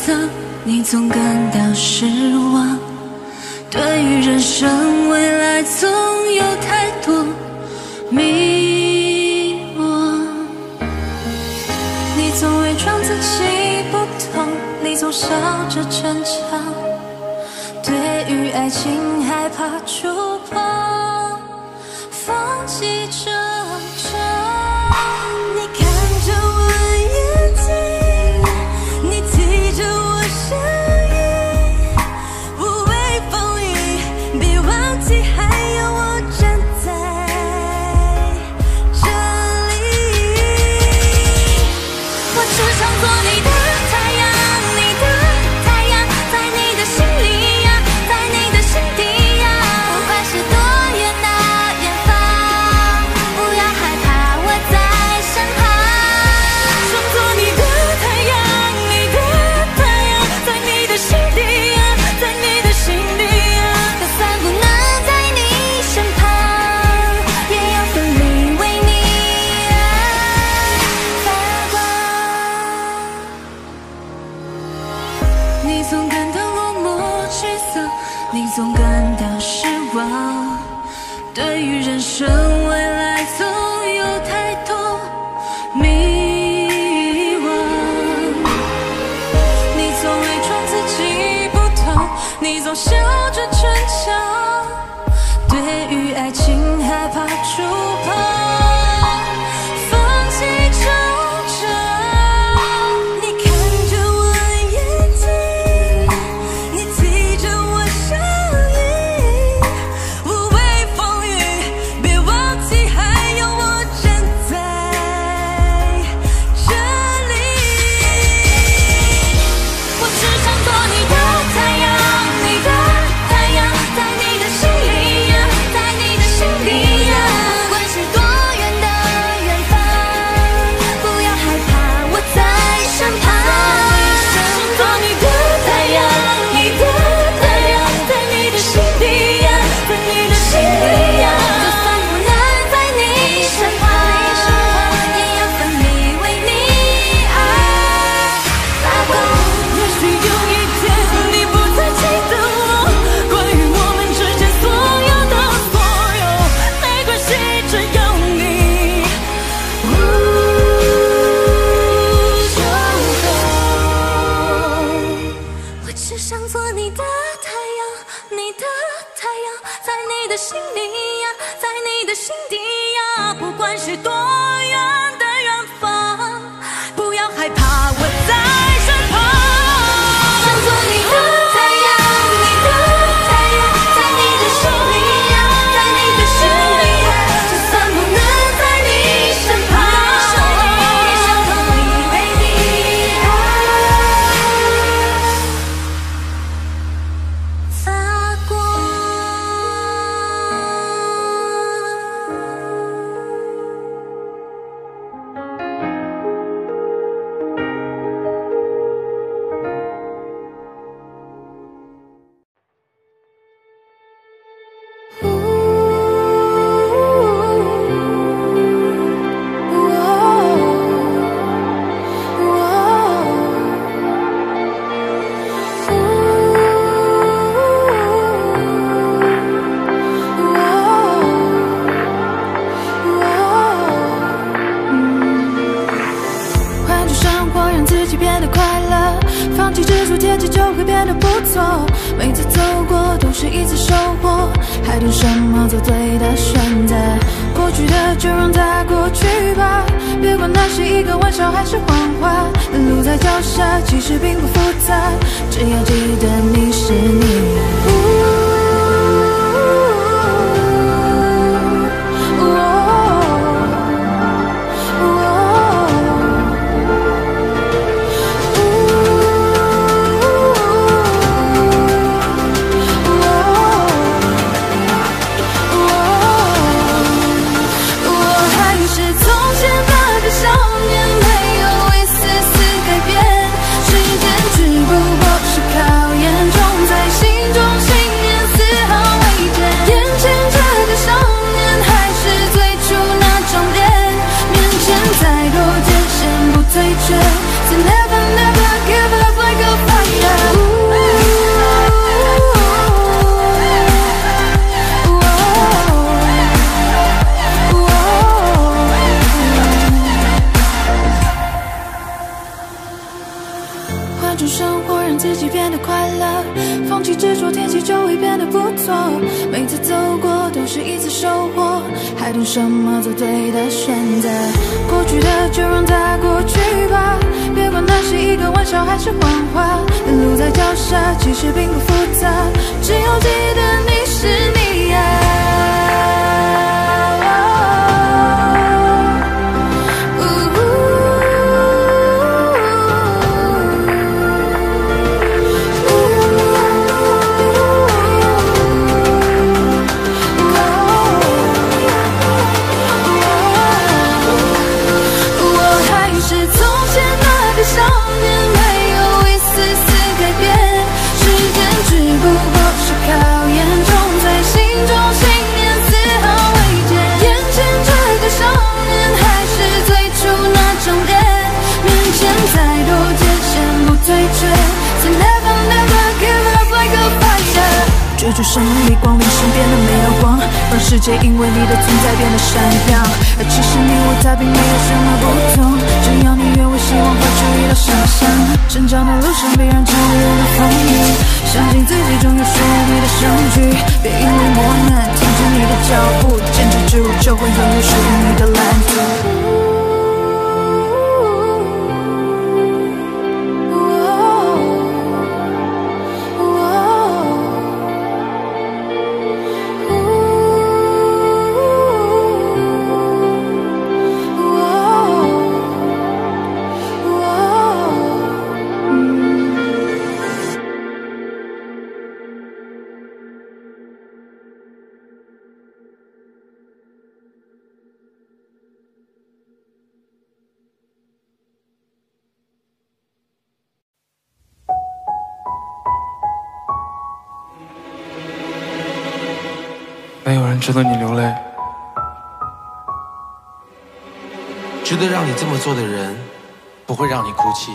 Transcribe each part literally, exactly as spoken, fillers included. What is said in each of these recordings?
色，你总感到失望。对于人生未来，总有太多迷惘。你总伪装自己不懂，你总笑着逞强。对于爱情害怕触碰，放弃挣扎。你看着我眼睛，你提着我声音，无畏风雨，别忘记还有我站在这里。我只想做你的太阳，你的太阳，在你的心里呀，在你的心底呀，不管是多远的远方，不要害怕，我在身旁。想做你的太阳，你的太阳，在你的心底呀，在你的心底呀，就算不能在你身旁，也要奋力为你发光。你总感到落寞沮丧，你总感到失望。对于人生未来，总有太多迷惘。你总伪装自己不懂，你总笑着逞强。对于爱情害怕触碰，放弃挣扎。你看着我眼睛，你提着我声音，无畏风雨，别忘记还有我站在这里。我只想做你的太阳，你的太阳，在你的心里呀，在你的心底呀，不管是多远的远方，不要害怕，我在身旁。想做你的太阳，你的太阳，在你的心底呀，在你的心底呀，就算不能在你身旁，也要奋力为你爱发光。也许有一天你不再记得我，关于我们之间所有的所有，没关系，只要你无就够。我只想做你的太阳，你的太阳，在你的心里呀，在你的心底呀，不管是多远的远方，不要害怕，我在身旁。想做你的太阳，你的太阳，在你的心里呀，在你的心里呀，就算不能在你身旁，也想奋力为你爱发光。 换种生活，让自己变得快乐，放弃执着，天气就会变得不错。每次走过都是一次收获，还等什么？做对的选择。过去的就让它过去吧，别管那是一个玩笑还是谎话。路在脚下，其实并不复杂，只要记得你是你。时间只不过是考验中在种生活让自己变得快乐，放弃执着，天气就会变得不错。每次走过都是一次收获，还等什么做对的选择？过去的就让它过去吧，别管那是一个玩笑还是谎话。路在脚下，其实并不复杂，只要记得你是你呀。追逐胜利，光临身边的没有光，让世界因为你的存在变得闪亮。而其实你我他并没有什么不同，只要你愿为希望画出一道想象。成长的路上必然常有的风雨，相信自己终有属于你的胜局。别因为磨难停止你的脚步，坚持住就会拥有属于你的蓝图。 没有人值得你流泪， 值得让你这么做的人，不会让你哭泣。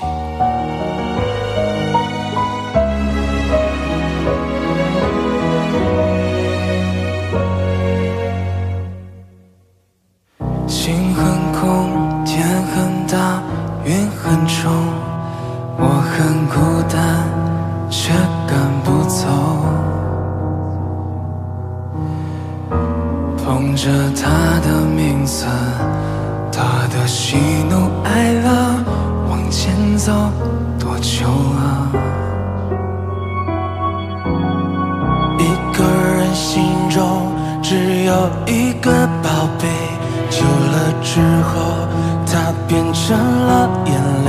心很空，天很大，云很重，我很孤单，却赶不走。捧着他的名字，他的喜怒哀乐，往前走多久了？ 一个人心中只有一个宝贝，久了之后，它变成了眼泪，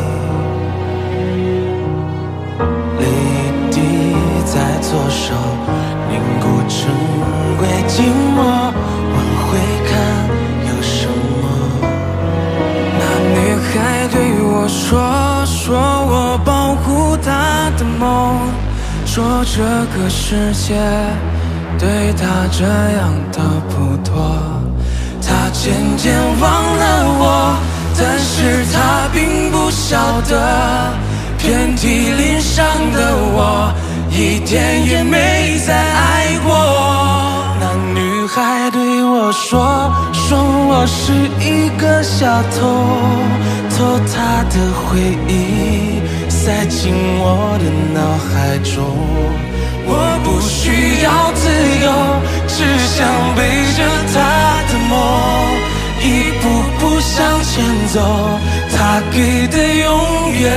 泪滴在左手凝固成为寂寞。往回看有什么？ 那女孩对我说，说我保护她的梦，说这个世界对她这样的不多。她渐渐忘了我，但是她并不晓得，遍体鳞伤的我一点也没再爱过。 那女孩对我说，说我是一个小偷，偷她的回忆，塞进我的脑海中。 我不需要自由，只想背着她的梦， 一步步向前走，她给的永远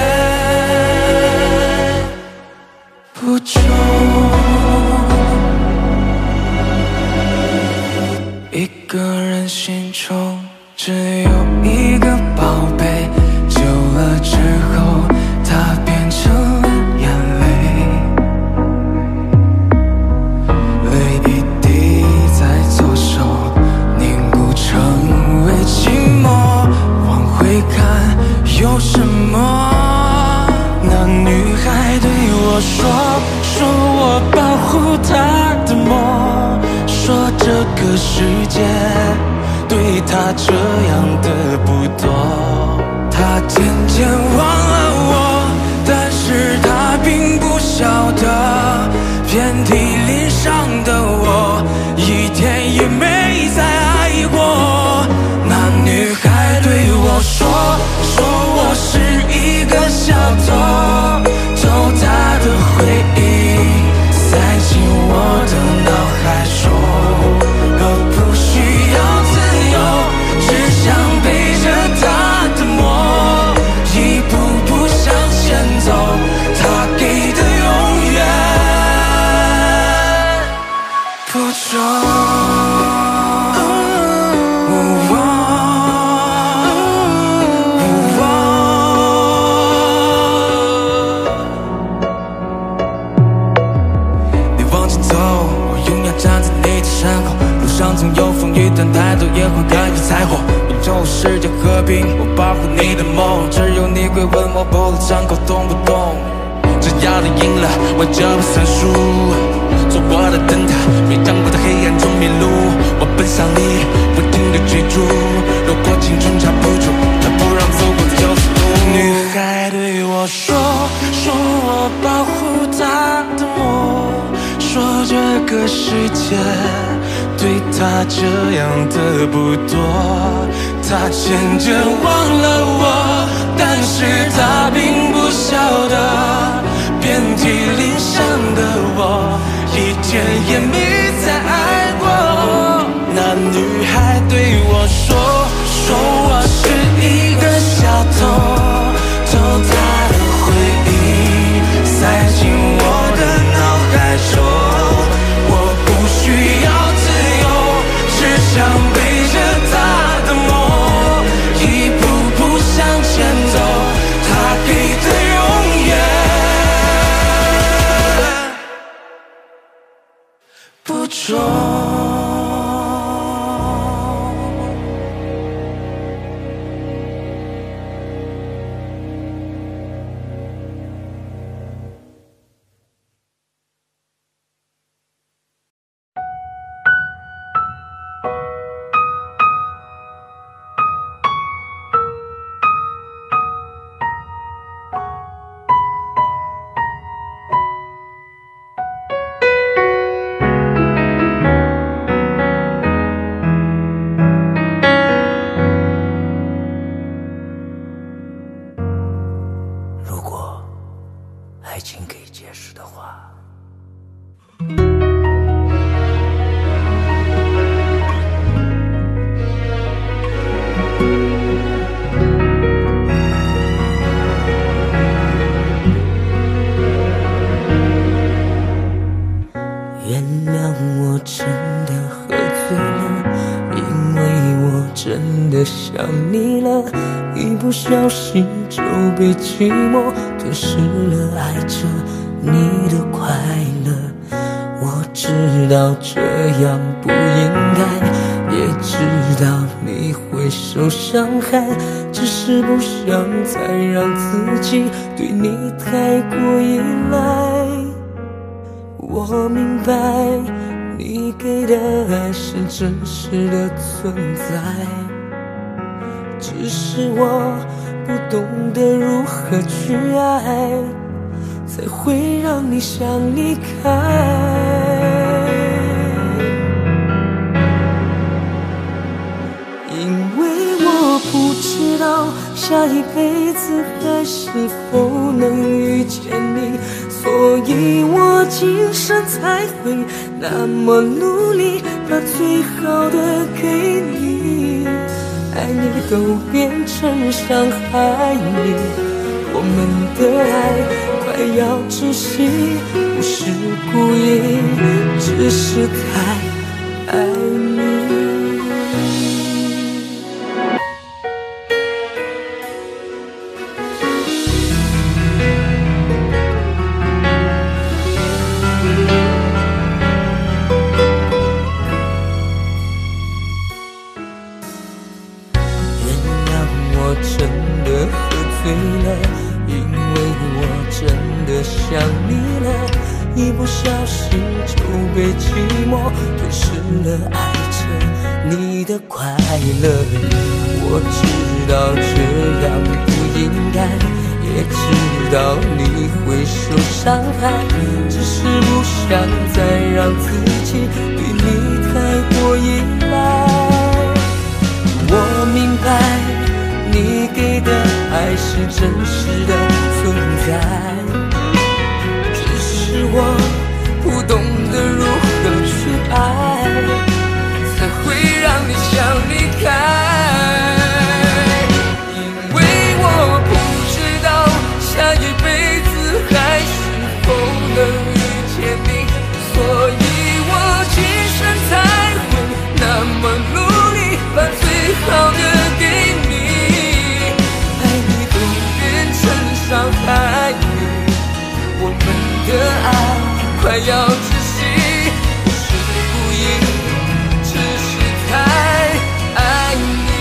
不重。 一个人心中只有一个宝贝，久了之后它变成了眼泪，泪一滴在左手凝固成为寂寞。往回看有什么？ 那女孩对我说，说我保护她的梦，说这个世界对她这样的不多。 她渐渐忘了我，但是她并不晓得，遍体鳞伤的我一天也没再爱过。那女孩对我说，说我是一个小偷， 柴火，永久世界和平，我保护你的梦。只有你会问我不了伤口痛不痛，只要你赢了，我就不算输。做我的灯塔，没尝过在黑暗中迷路。我奔向你，不停地追逐。如果青春刹不住，那不让走过九十度。 女孩对我说，说我保护她的梦，说这个世界对她这样的不多。她渐渐忘了我，但是她并不晓得，遍体鳞伤的我，一天也没再爱过。那女孩对我说，说我是一个小偷，偷她的回忆，塞进我的脑海中。我不需要自由，只想背着她的梦，一步步向前走，她给的永远不重。 爱情可以结束的话， 原谅我真的喝醉了，因为我真的想你了，一不小心就被寂寞吞噬了，爱着你的快乐。我知道这样不应该，也知道你会受伤害，只是不想再让自己对你太过依赖。我明白你给的爱是真实的存在，只是我不懂得如何去爱，才会让你想离开。因为我不知道下一辈子还是否能遇见你，所以我今生才会那么努力，把最好的给你。爱你都变成伤害你，我们的爱快要窒息，不是故意，只是太爱你。真的喝醉了，因为我真的想你了，一不小心就被寂寞吞噬了，爱着你的快乐。我知道这样不应该，也知道你会受伤害，只是不想再让自己对你太过依赖。我明白你给的爱是真实的存在，只是我不懂得如何去爱，才会让你想离开。因为我不知道下一辈子还是否能遇见你，所以我今生才会那么努力，把最好的给你。伤害你，我们的爱快要窒息，不是故意，只是太爱你。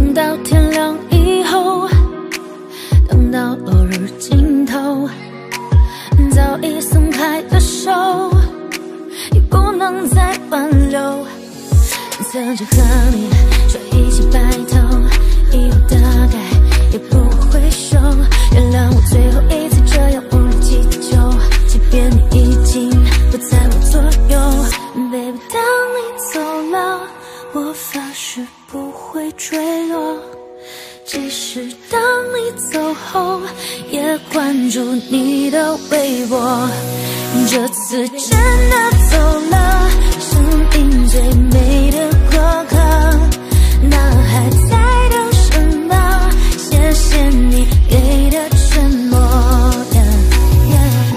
等到天亮以后，等到落日尽头，早已松开的手，已不能再挽留。曾经和你说一起白头，以后大概也不会收。原谅我最后一次这样无理祈求，即便你已经不在我左右。Baby， 当你走了，我发誓不会坠落。即使当你走后，也关注你的微博。这次真的走了，生命最美的过客，那还在等什么？谢谢你给的沉默。Yeah, yeah.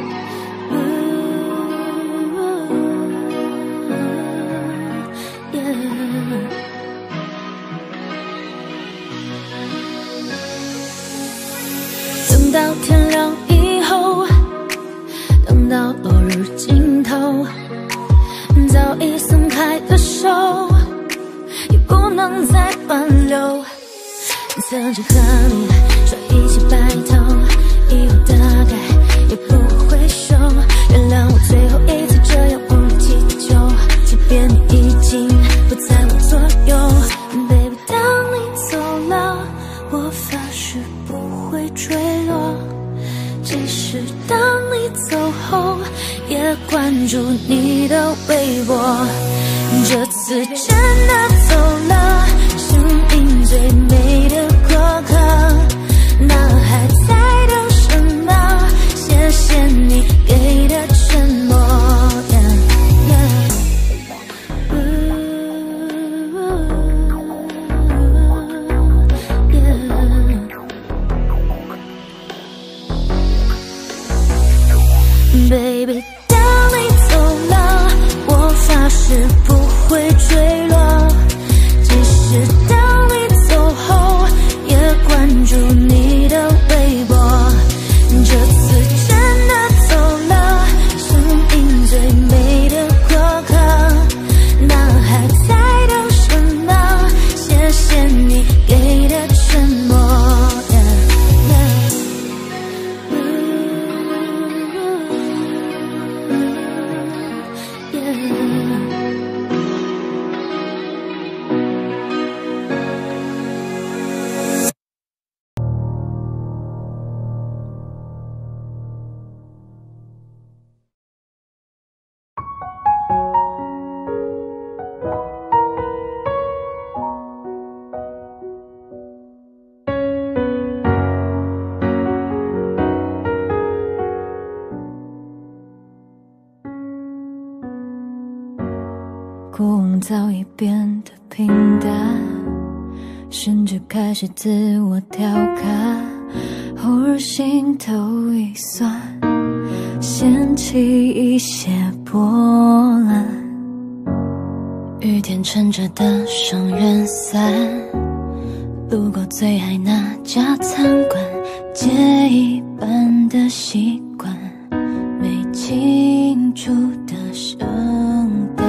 等到天亮以后，等到落日尽头，早已松开的手，已不能再挽留。曾经和你说一起白头，以后大概也不会收。原谅我最后一次这样无理祈求，即便你已经不在我左右。Baby， 当你走了，我发誓不会坠落。即使当你走后，也关注你的微博。这次真的走了，生命最美的过客，那还在等什么？谢谢你给的沉默。Yeah, yeah. Baby， 当你走了，我发誓不会坠落。即使当你走后，也关注你的微博。这次真的走了，生命最美的过客，那还在等什么？谢谢你给的沉默。过往早已变得平淡，甚至开始自我调侃，偶尔心头一酸，掀起一些波澜。雨天撑着的双人伞，路过最爱那家餐馆，借一半的习惯，没庆祝的圣诞。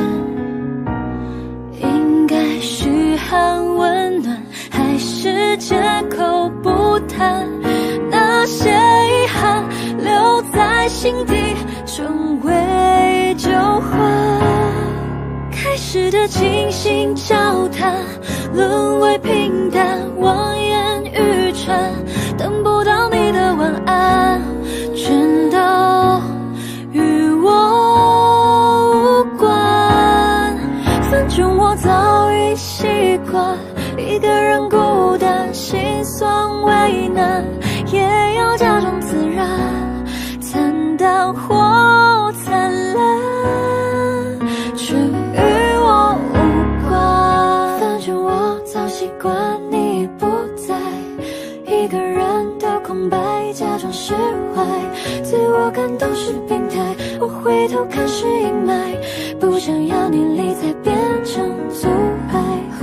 应该嘘寒问暖，还是借口不谈？那些遗憾留在心底，成为旧患。开始的倾心交谈，沦为平淡，望眼欲穿。等不到你的晚安，全都与我无关。反正我早已习惯一个人孤单，心酸为难，也要假装自然，惨淡或灿烂，却与我无关。反正我早习惯你不在，一个人的空白，假装释怀，自我感动是病态，我回头看是阴霾，不想要你离才变成阻碍。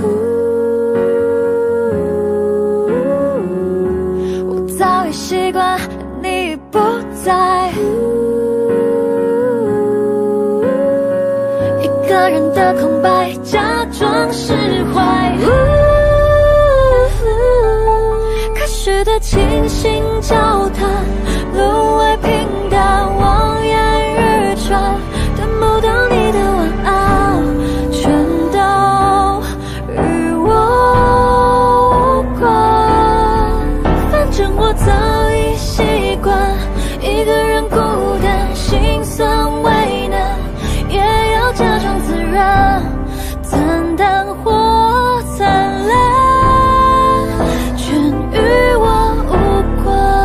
我早已习惯你不在，一个人的空白，假装释怀。 觉得倾心交谈，路外平淡，望眼欲穿，等不到你的晚安，全都与我无关。反正我早已习惯一个人孤单，心酸为难，也要假装自然，惨淡或灿烂，全与我无关。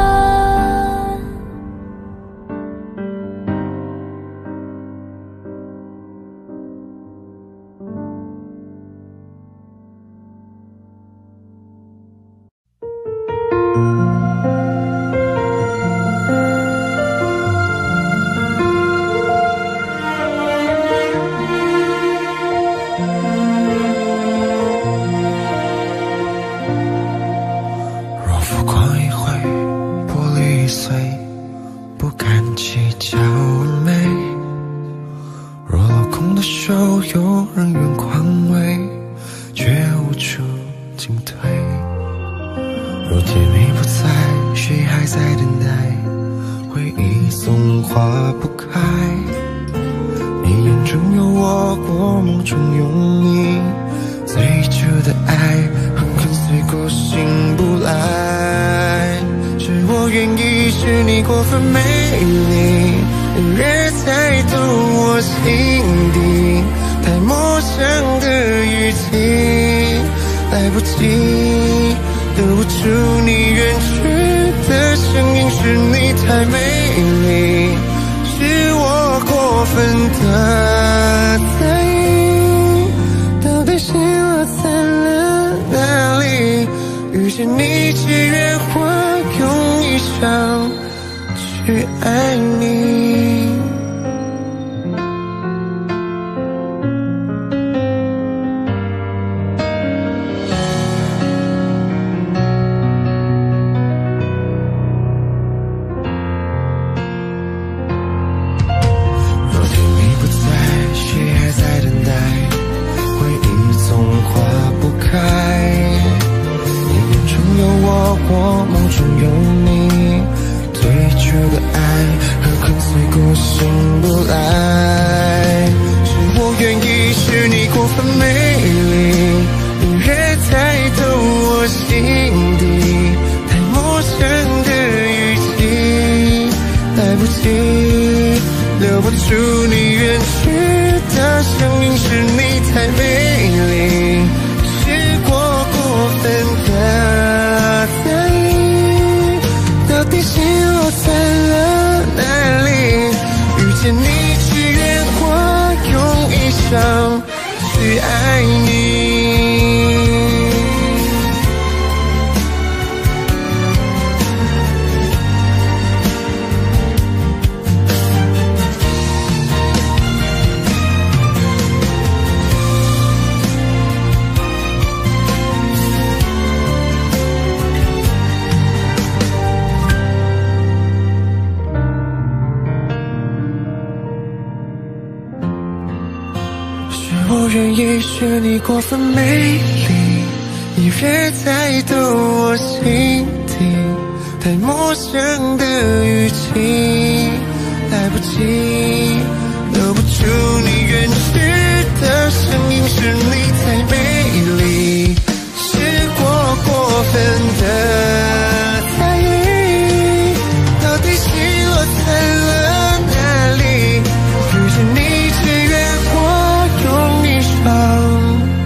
是你过分美丽，一日在逗我心底，太陌生的语气，来不及留不住你远去的声音，是你太美丽，是我过分的在意，到底心落在了哪里？遇见你只愿我用一生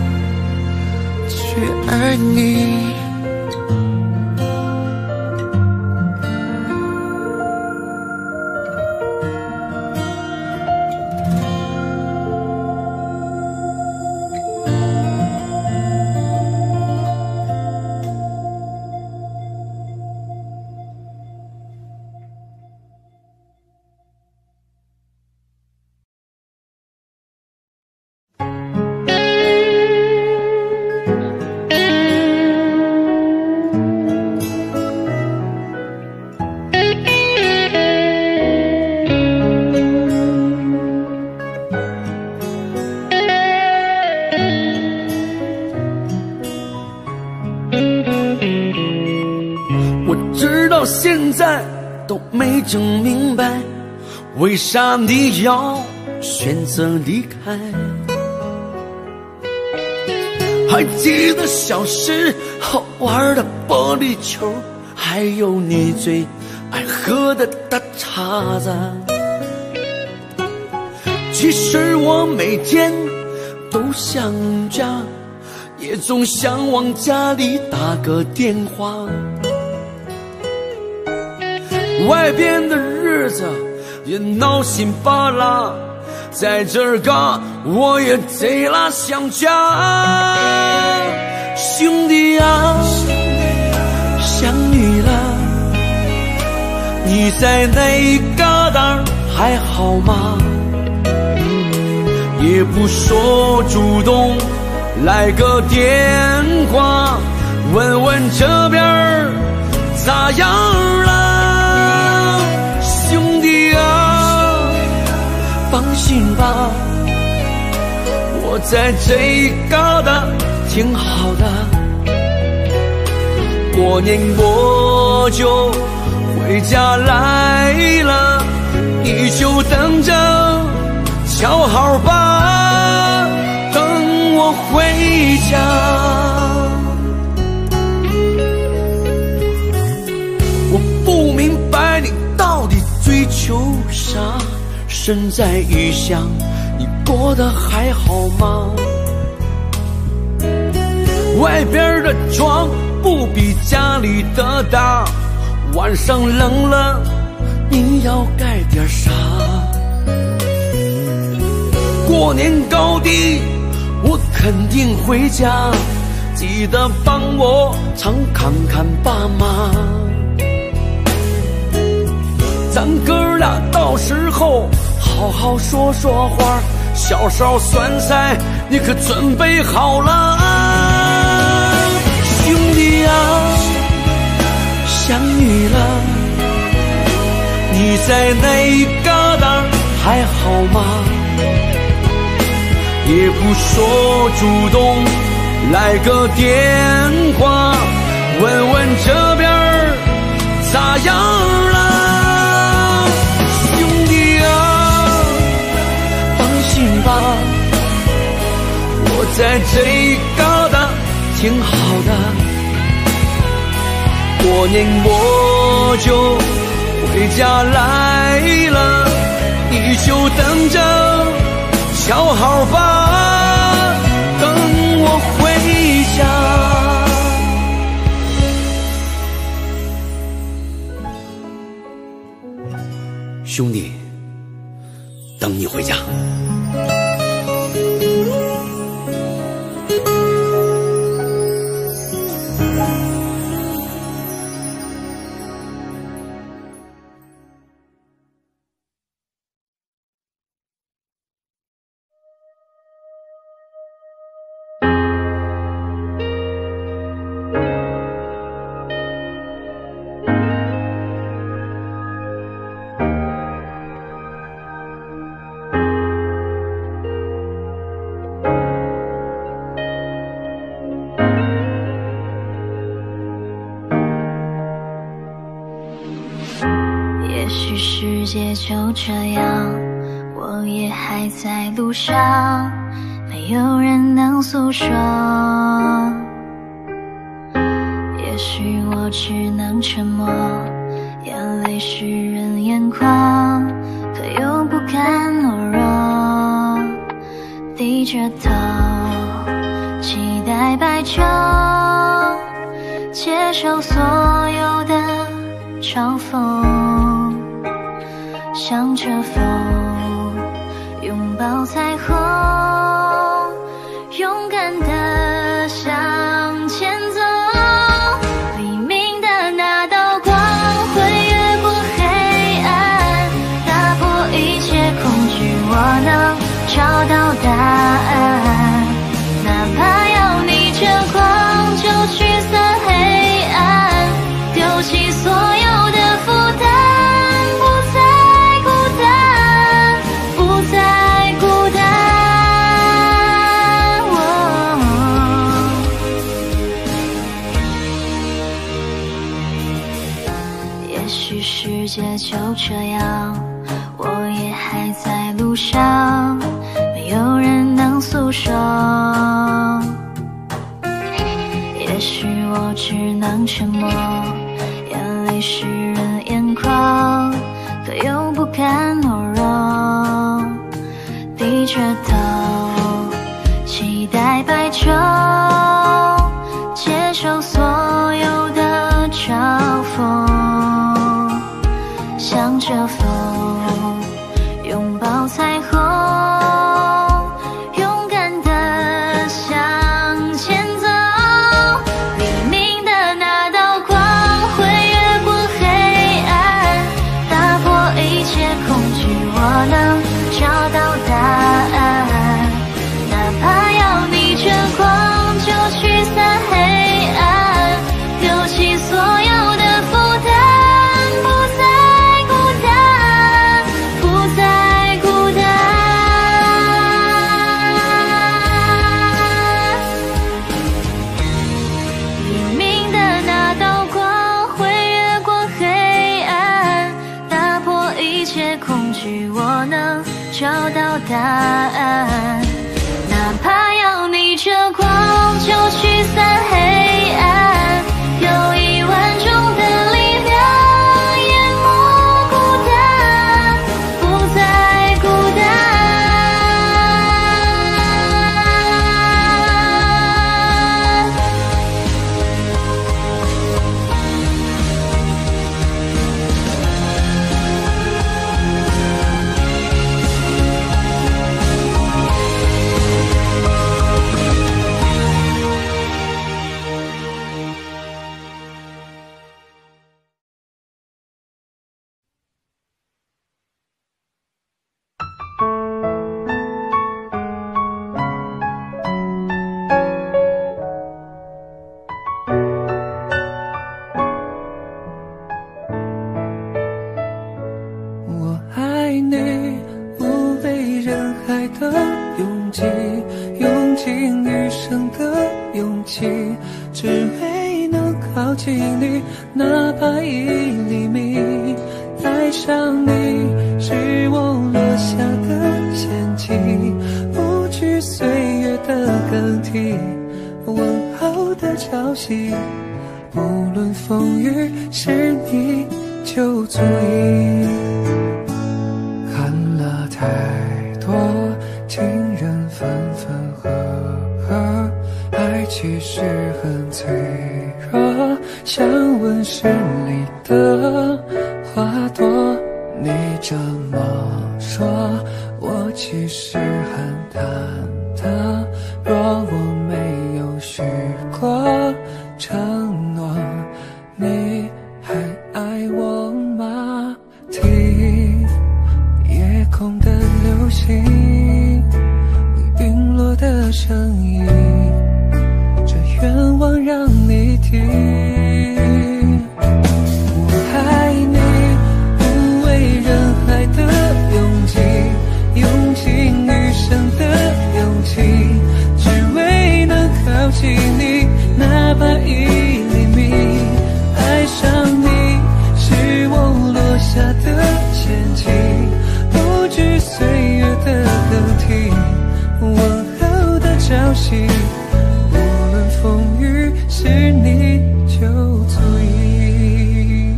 去爱你。 到现在都没整明白，为啥你要选择离开？还记得小时候玩的玻璃球，还有你最爱喝的大碴子。其实我每天都想家，也总想往家里打个电话。外边的日子也闹心巴拉，在这儿嘎我也贼拉想家。兄弟啊，想你了，你在那一旮瘩还好吗？也不说主动来个电话，问问这边咋样了？兄弟啊，放心吧，我在这一旮瘩挺好的。过年我就回家来了，你就等着瞧好吧，等我回家。我不明白你到底追求啥，身在异乡，你过得还好吗？外边的床不比家里的大，晚上冷了你要盖点啥？过年高低我肯定回家，记得帮我常看看爸妈。咱哥俩到时候好好说说话，小烧酸菜你可准备好了啊？兄弟啊，想你了，你在那一旮瘩还好吗？也不说主动来个电话，问问这边咋样了？兄弟啊，放心吧，我在这一旮瘩挺好的。过年我就回家来了，你就等着瞧好吧，等我回家。兄弟，等你回家。 就这样，我也还在路上，没有人能诉说。也许我只能沉默，眼泪湿润眼眶，可又不甘懦弱，低着头期待白昼，接受所有的嘲讽。向着风，拥抱彩虹，勇敢地向前走。黎明的那道光会越过黑暗，打破一切恐惧，我能找到答案。哪怕要逆着光，就驱散黑暗，丢弃所有的负担。不再孤单， 也就这样，我也还在路上，没有人能诉说。也许我只能沉默，眼泪湿润眼眶，可又不敢懦弱，低着头期待白昼，接受所有的嘲讽，向着风拥抱彩虹，勇敢地向前走。黎明的那道光会越过黑暗，打破一切恐惧，我能找到答案。哪怕要逆着光就驱散黑暗，丢弃所有的负担，不再孤单，不再孤单。黎明的那道光会越过黑暗，打破一切恐惧，我能找到答案。哪怕要逆着光就驱散黑暗，有一万种的力量淹没孤单，不再孤单。 我爱你，无畏人海的拥挤，用尽余生的勇气，只为能靠近你，哪怕一厘米。爱上你是我落下的陷阱，不惧岁月的更替，问候的朝夕，不论风雨，是你就足以。看了太多情人分分合合，爱其实很脆弱，像温室里的花朵。你这么说，我其实很忐忑，若我没有许过承诺，你还爱我吗？听夜空的流星，陨落的声音，这愿望让你听。我爱你，无畏人海的拥挤，用尽余生的勇气，只为能靠近你，哪怕一厘米。爱上你是我落下的陷阱，不惧岁月的更替，问候的朝夕，无论风雨，是你就足以。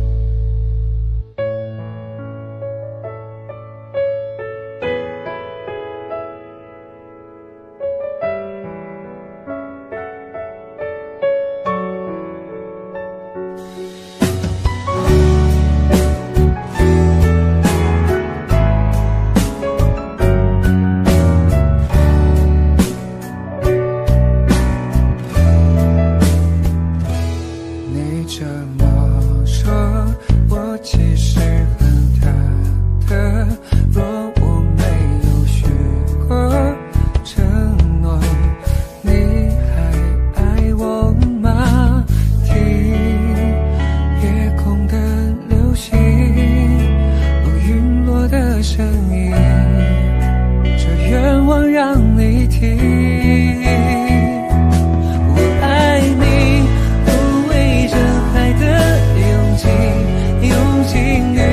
你这么说，我其实很忐忑，若我没有许过承诺，你还爱我吗？听夜空的流星，陨落的声音，这愿望让你听。我爱你，无畏人海的拥挤，用尽余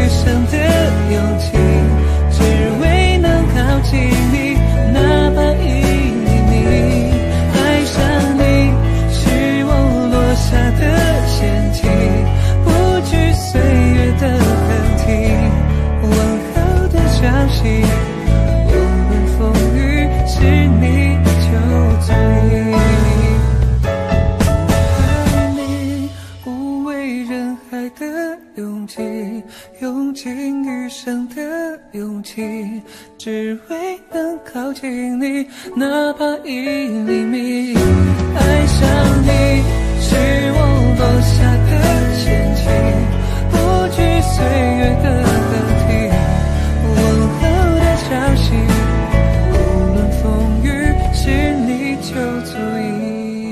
近你，哪怕一厘米。爱上你是我落下的陷阱，不惧岁月的更替，温柔的潮汐，无论风雨，是你就足以。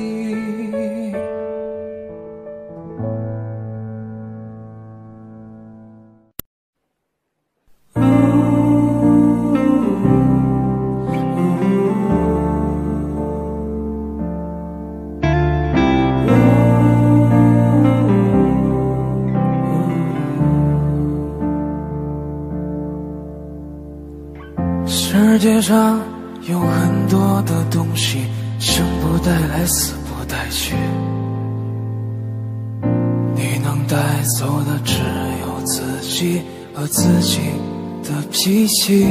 世界上有很多的东西，生不带来，死不带去，你能带走的只有自己和自己的脾气。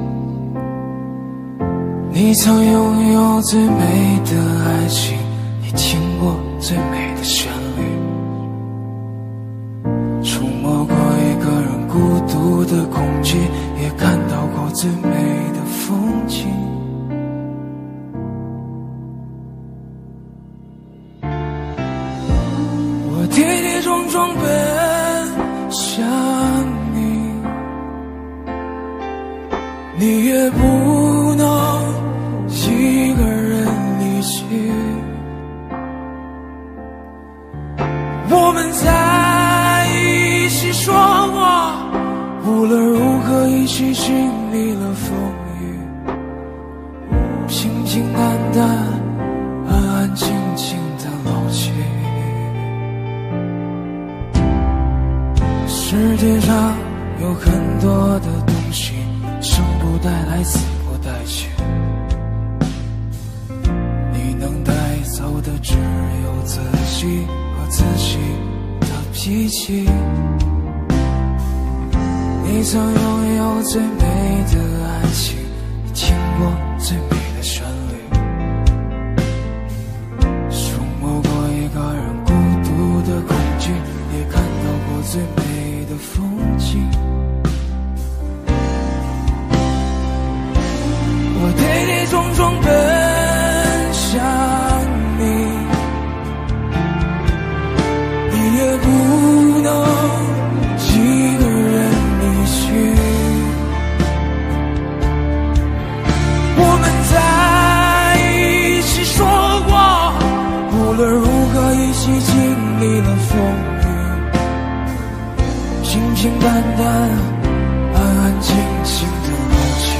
你曾拥有最美的爱情，你听过最美的旋律，触摸过一个人孤独的恐惧，也看到过最美的风景。我跌跌撞撞奔向你，你也不能一个人离去。我们在一起说过，无论如何一起经历了风雨，平平淡淡，安安静静的老去。世界上有很多的东西，生不带来，死不带去，你能带走的只有自己和自己的脾气。你曾拥有最美的爱情，你听过最美的旋律，触摸过一个人孤独的恐惧，也看到过最美的风景。我跌跌撞撞奔向你，你也不能一个人离去。我们在一起说过，无论如何一起经历了风雨，平平淡淡，安安静静的老去。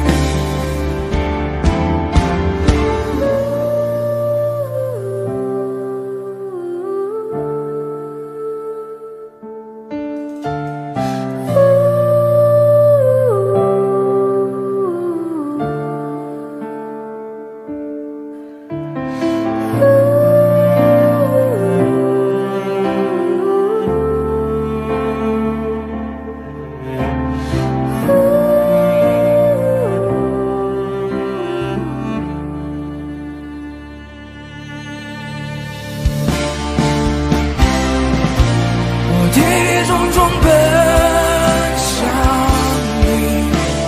跌跌撞撞奔向你，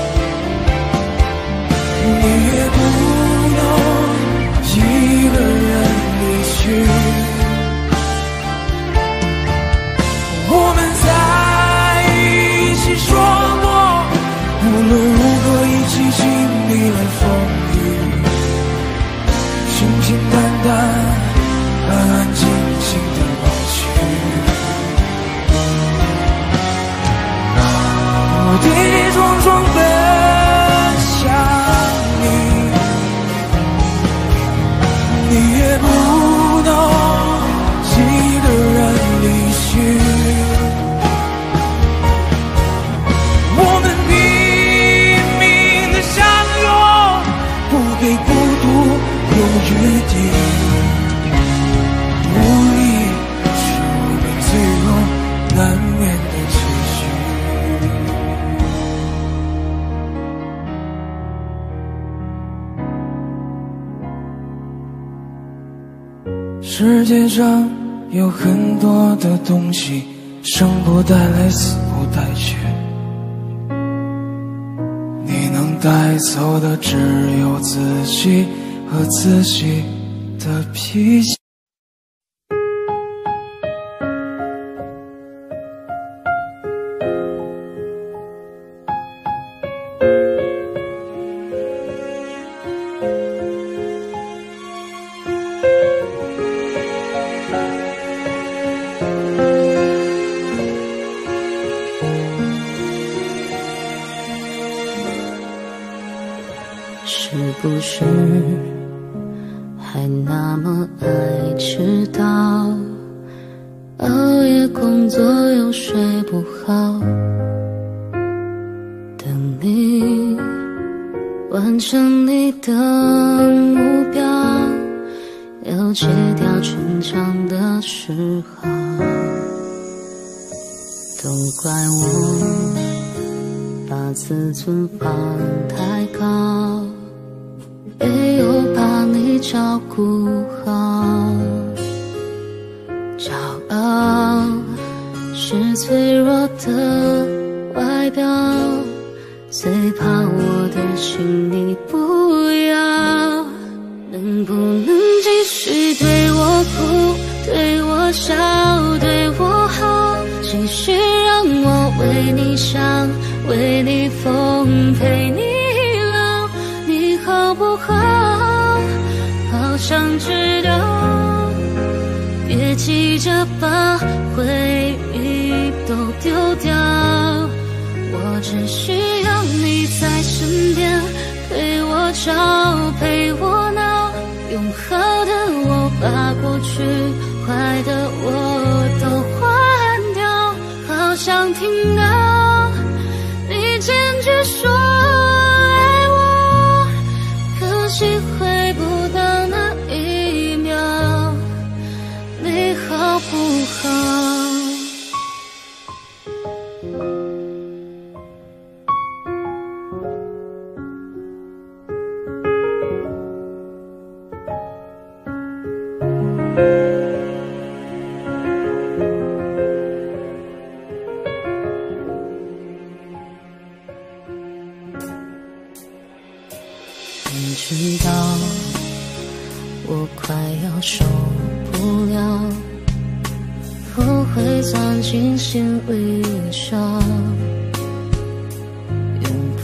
你也不能一个人离去。我们在一起说过，无论如何一起经历了风雨，平平淡淡，安安静静的老去。我跌跌撞撞奔向你，你也不能一个人离去。我们拼命的相拥，不给孤独留余地，无力是我们最后难免的结局。世界上有很多的东西，生不带来，死不带去，你能带走的只有自己和自己的脾气。 是不是还那么爱迟到？熬夜工作又睡不好，等你完成你的目标，又戒掉逞强的嗜好。都怪我把自尊放太高，没有把你照顾好。骄傲是脆弱的外表，最怕我的心你不要。能不能继续对我哭，对我笑，对我好，继续让我为你想，为你疯，陪你老，你好不好？好想知道，别急着把回忆都丢掉，我只需要你在身边，陪我吵，陪我闹，用好的我把过去坏的我都换掉。好想听到你坚决说爱我，可惜回不到那一秒，你好不好？你知道我快要受不了，我会钻进心里笑，拥抱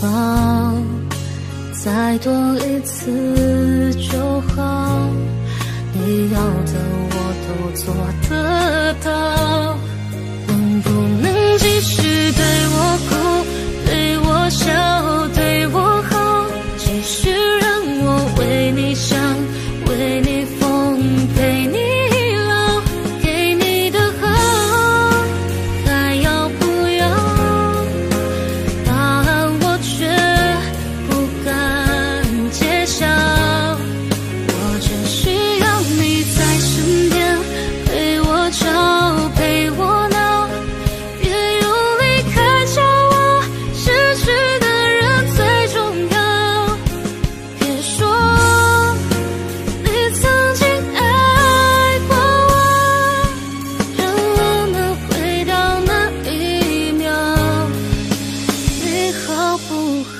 再多一次就好，你要的我都做得到。能不能继续对我哭，对我笑，对我好，继续让我为你想，为你疯，陪你老，给你的好还要不要？答案我却不敢揭晓，我只需要你在身边，陪我吵，陪我闹，别又离开叫我失去的人最重要。别说你曾经爱过我，让我能回到那一秒，你好不好？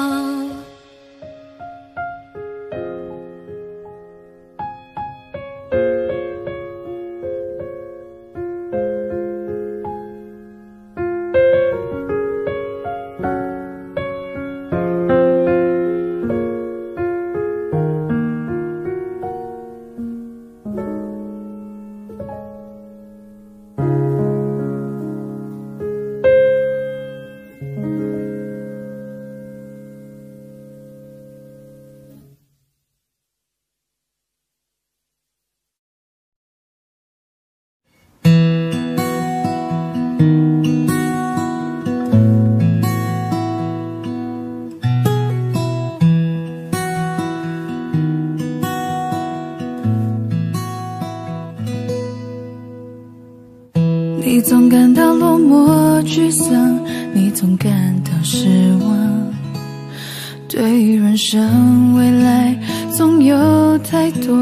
你总感到落寞沮丧，你总感到失望，对于人生未来总有太多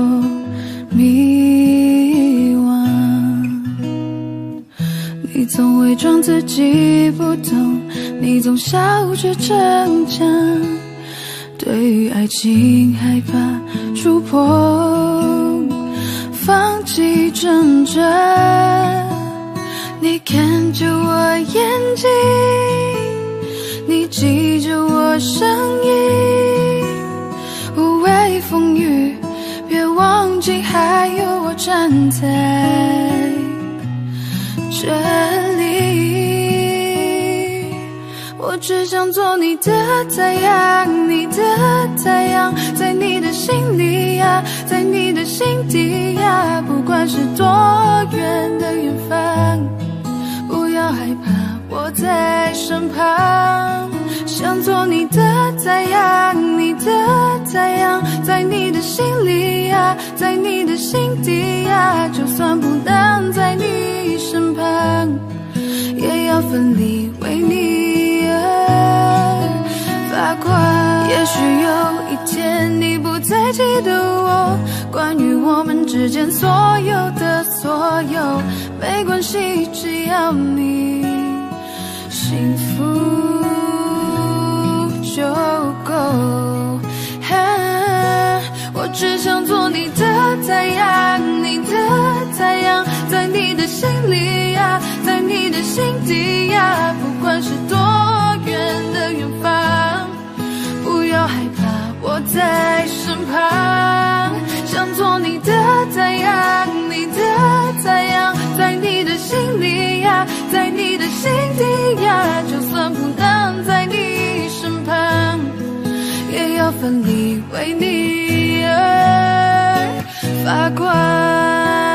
迷惘。你总伪装自己不懂，你总笑着逞强， 对于爱情害怕触碰，放弃挣扎。你看着我眼睛，你记着我声音，无畏风雨，别忘记还有我站在这里。我只想做你的太阳，你的太阳，在你的心里呀，在你的心底呀，不管是多远的远方，不要害怕，我在身旁。想做你的太阳，你的太阳，在你的心里呀，在你的心底呀，就算不能在你身旁，也要奋力为你而发光。也许有一天你不再记得我，关于我们之间所有的所有，没关系，只要你幸福就够。我只想做你的太阳，你的太阳，在你的心里呀，在你的心底呀，不管是多远的远方，不要害怕，我在身旁。想做你的太阳，你的太阳，在你的心里呀，在你的心底呀，就算不能在你身旁，也要奋力为你而发光。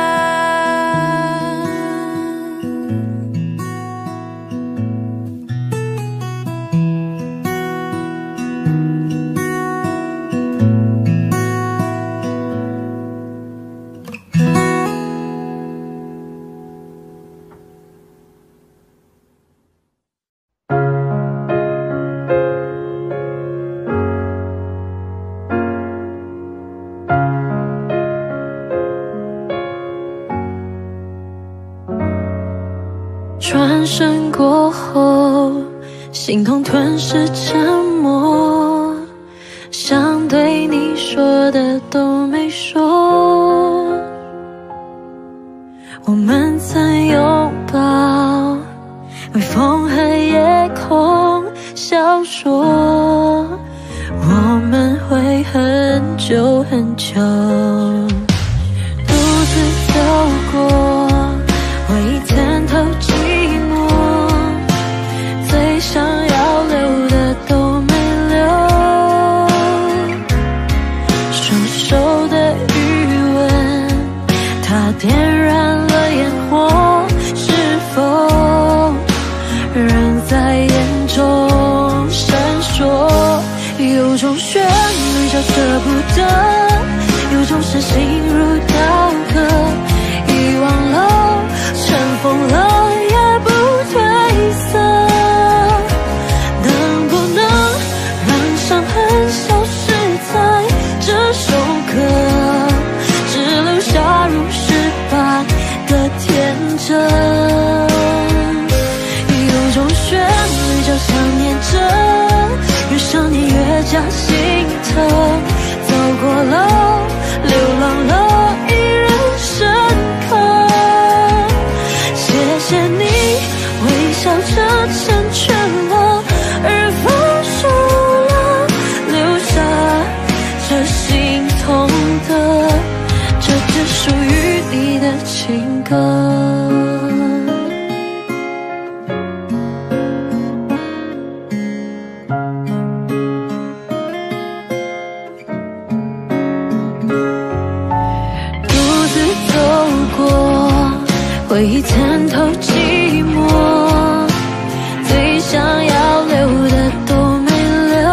转身过后，心痛吞噬沉默，想对你说的都没说。我们曾拥抱，微风和夜空小说，我们会很久很久，独自走过回忆参透寂寞，最想要留的都没留，双手的余温，它点燃了烟火，是否仍在眼中闪烁？有种旋律叫舍不得，有种深心如刀割，遗忘了，尘封了，也不褪色。能不能让伤痕消失在这首歌，只留下如诗般的天真？有种旋律叫想念着，越想念越加心疼。走过了，流浪了，依然深刻。谢谢你微笑着成全了，而放手了，留下这心痛的，这只属于你的情歌。回忆参透寂寞，最想要留的都没留，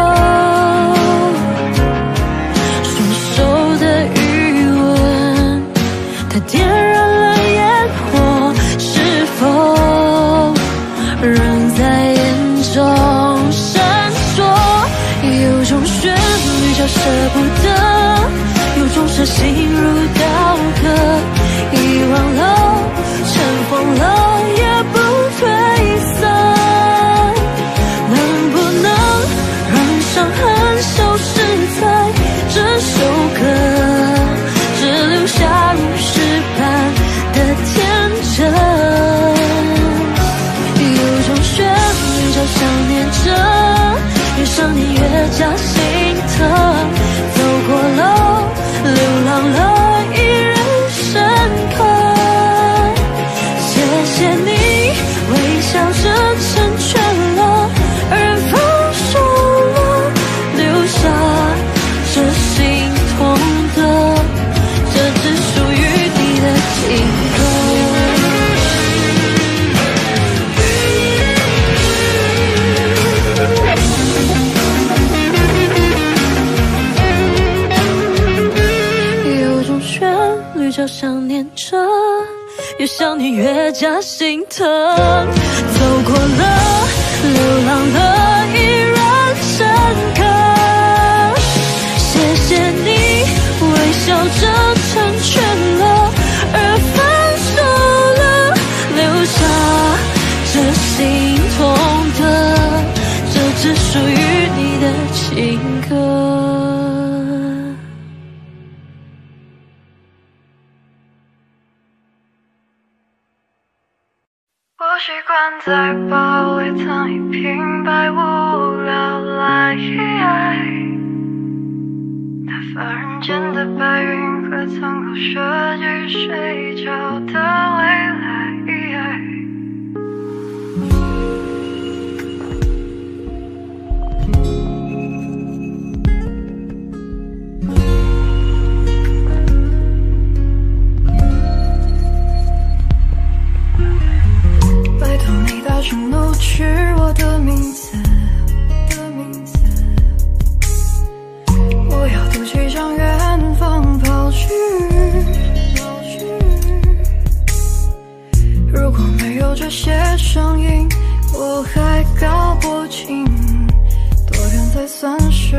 双手的余温，它点燃了烟火，是否仍在眼中闪烁？有种旋律叫舍不得，有种伤心如刀割，遗忘了，尘封了， 就想念着，越想你越加心疼。走过了，流浪了，依然深刻。谢谢你微笑着成全了，而分手了，留下这心痛的，这只属于你的情歌。 我习惯在包围藏一瓶百无聊赖，打发人间的白云和苍口设计睡着的未来。拜托你大声怒斥我的名字，我要赌气向远方跑去。如果没有这些声音，我还搞不清多远才算是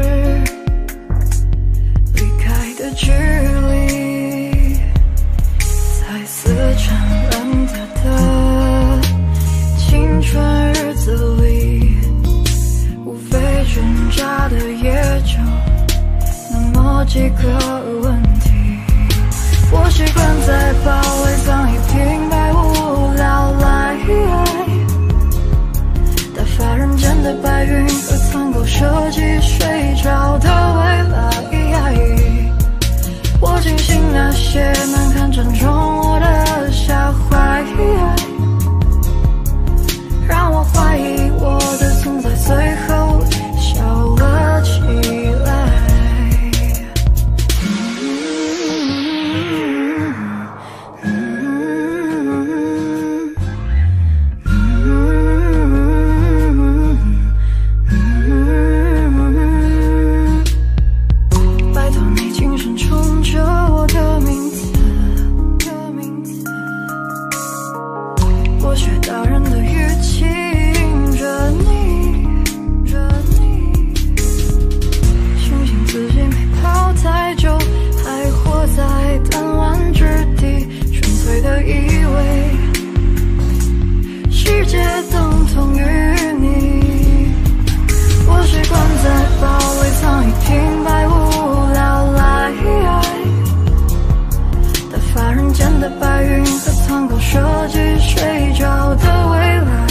离开的距离。在似沉沦的的青春日子里，无非挣扎的也就那么几个问题。我习惯在包围藏一瓶百无聊赖，打发人间的白云和苍狗设计睡着的未来。我庆幸那些难堪正中我的下怀，让我怀疑我的存在最后笑了起来。拜托你轻声冲着我的名字，我学大人的语气迎着你，庆幸自己没跑太久，还活在弹丸之地，纯粹的以为世界等同于你。我习惯在包围藏一瓶百无聊赖，打发人间的白云和苍狗设计睡着的未来。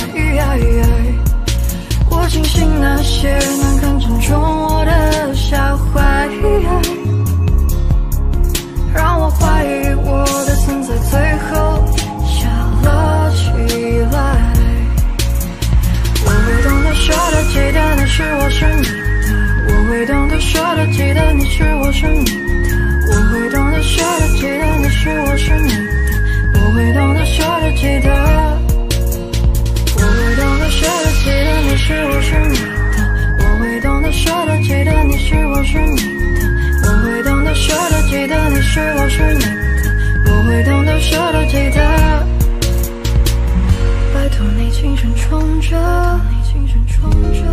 我庆幸那些难堪正中我的下怀，让我怀疑我的存在最后笑了起来。我会懂得说的记得你是我是你的，我会懂得说的记得你是我是你的，我会懂得说的记得你是我是你的，我会懂得说的记得，我会懂得说的记得你是我是你的，我会懂得说的记得你是我是你的，我会懂得说的记得你是我是你的，我会懂得说的记得。拜托你轻声冲着，你轻声冲着。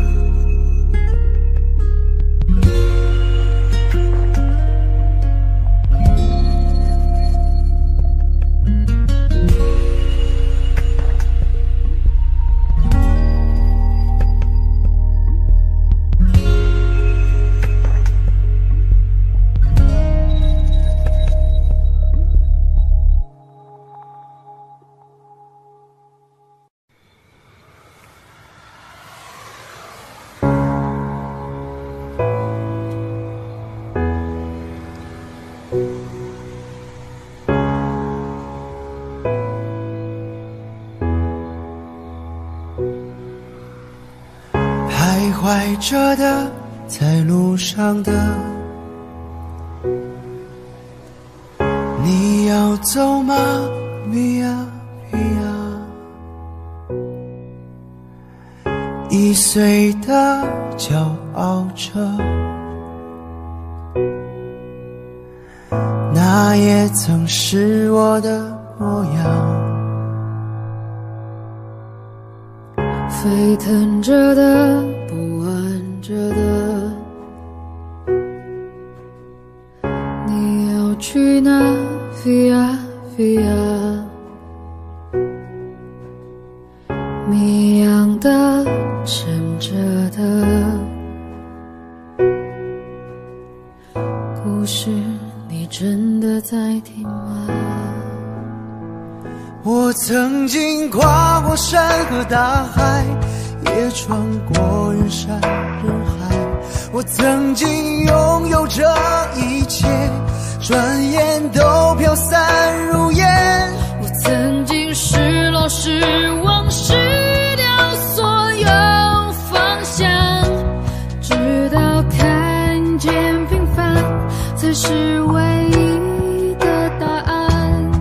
徘徊着的，在路上的，你要走吗？米娅，米娅，易碎的骄傲着，那他也曾是我的模样。 沸腾着的，不安着的，你要去哪？Via Via， 谜样的，沉着的，故事你真的在听吗？ 我曾经跨过山和大海，也穿过人山人海。我曾经拥有这一切，转眼都飘散如烟。 我曾经失落失望失掉所有方向，直到看见平凡才是唯一的答案。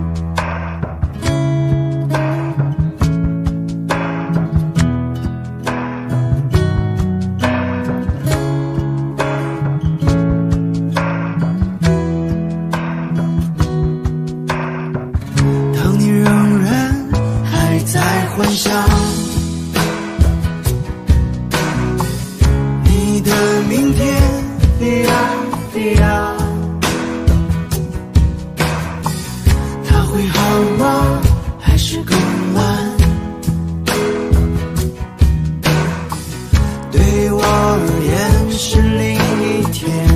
当你仍然还在幻想你的明天，飞呀飞呀，它会好吗？还是更烂？对我而言是另一天。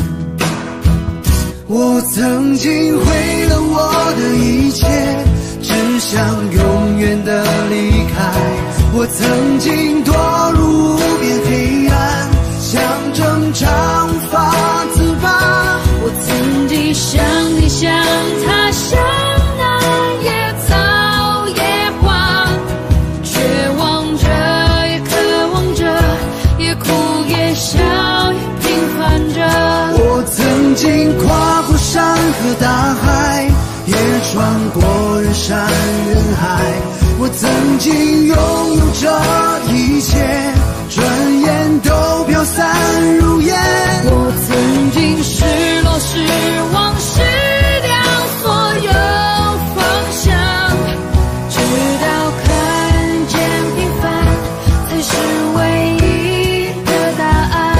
我曾经毁了我的一切，只想永远的离开。我曾经堕入无边黑暗，想挣长发自拔。 我曾经像你像他像那野草野花，绝望着也渴望着，也哭也笑也平凡着。 我曾经跨过山和大海，也穿过人山人海。我曾经拥有这一切，转眼都飘散如烟。 我曾经失落失望失掉所有方向，直到看见平凡才是唯一的答案。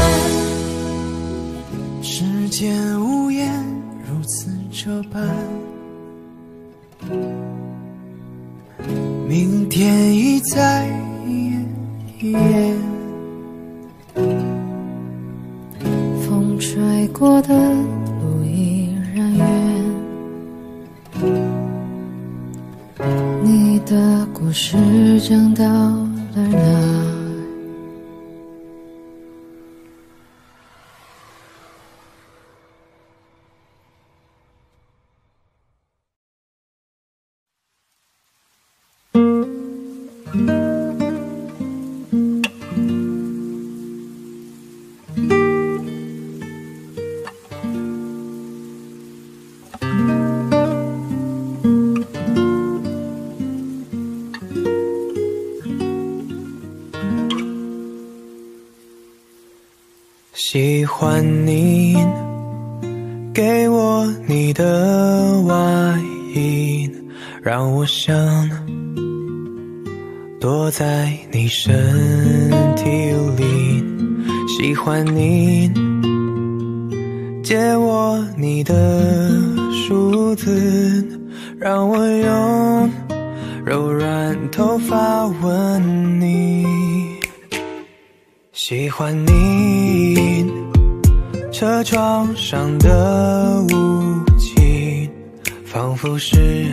世间无言如此这般，明天已在一夜一夜。 风吹过的路依然远，你的故事讲到了哪？ 喜欢你给我你的外衣，让我想躲在你身体里。喜欢你借我你的梳子，让我用柔软头发吻你。喜欢你车窗上的雾气，仿佛是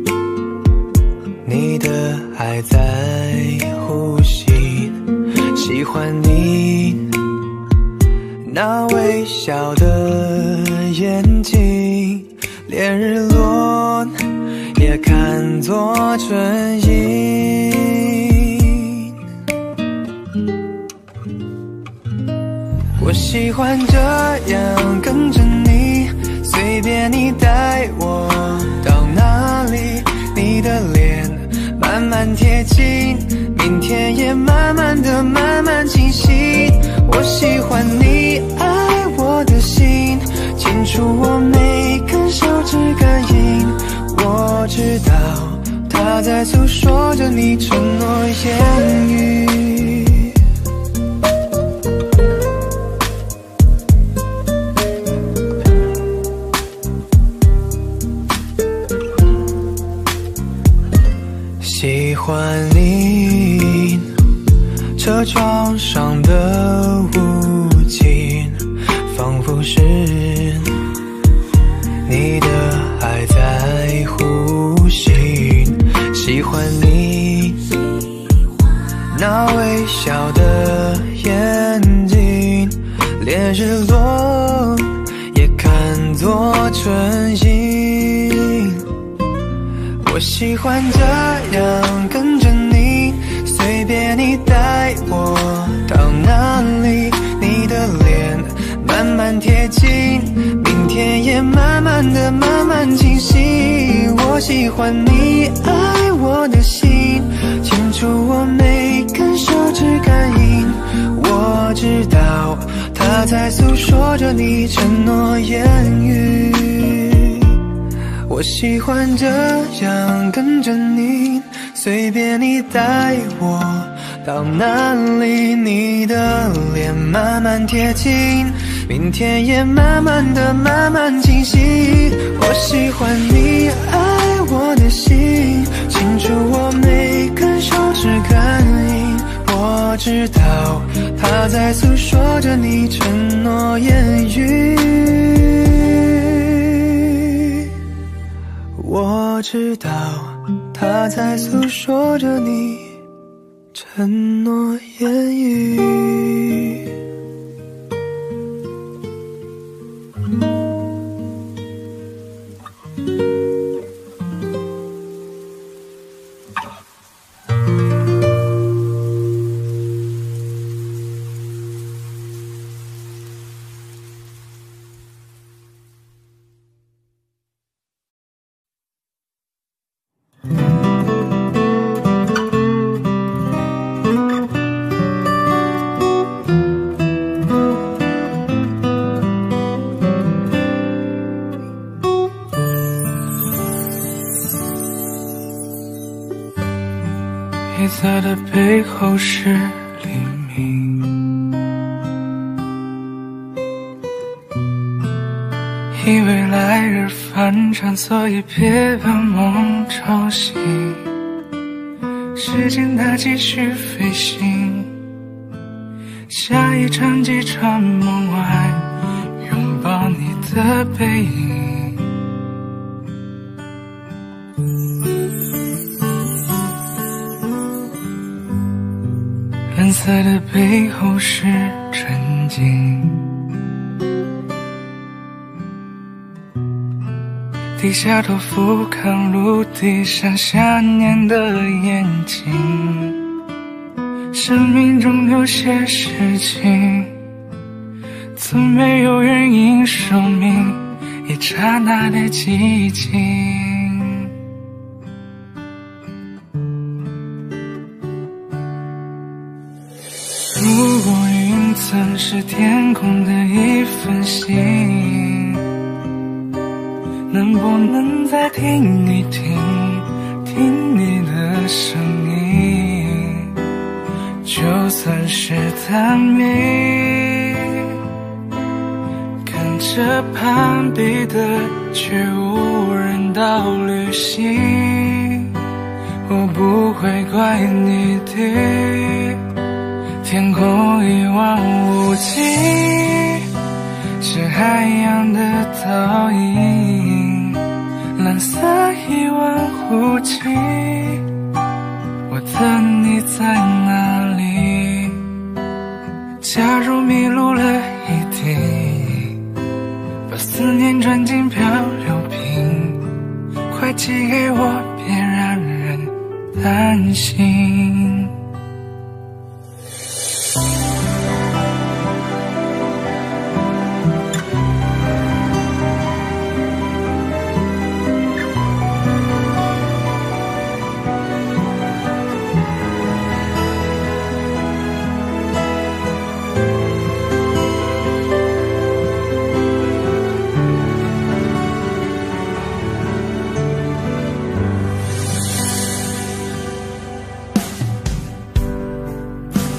你的爱在呼吸。喜欢你那微笑的眼睛，连日落也看作春意。我喜欢这样跟着你，随便你带我到哪里，你的脸慢慢贴近，明天也慢慢的慢慢清晰。我喜欢你爱我的心，清楚我每根手指知道他在诉说着你承诺言语。喜欢你车窗上的雾气，仿佛是你的爱在呼吸。喜欢你那微笑的眼睛，连日落也看作春心。我喜欢这样跟着你，随便你带我到哪里，你的脸慢慢贴近，明天也慢慢的慢慢清晰。我喜欢你爱我的心，牵住我每根手指感应。我知道他在诉说着你承诺言语。我喜欢这样跟着你，随便你带我到哪里，你的脸慢慢贴近，明天也慢慢的慢慢清晰。我喜欢你爱我的心，牵住我每根手指感应。我知道他在诉说着你承诺言语。我知道他在诉说着你承诺言语。 黑色的背后是黎明，因为来日方长，所以别把梦吵醒。时间它继续飞行，下一场机场梦外，拥抱你的背影。蓝色的背后是沉静，低下头俯瞰陆地上想念的眼睛。生命中有些事情，从没有原因说明一刹那的寂静。如果云层是天空的一份心，能不能再听一听，听你的声音？就算是探秘，看着攀比的却无人道旅行，我不会怪你的。天空一望无际，是海洋的倒影，蓝色一望无际，我等你在哪里？假如迷路了一地，把思念装进漂流瓶，快寄给我，别让人担心。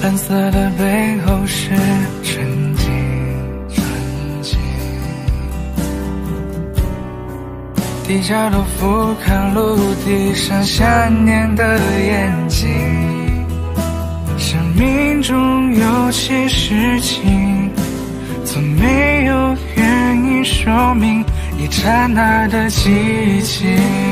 蓝色的背后是纯净，纯净。低下头俯瞰陆地上想念的眼睛。生命中有些事情，从没有原因说明一刹那的激情。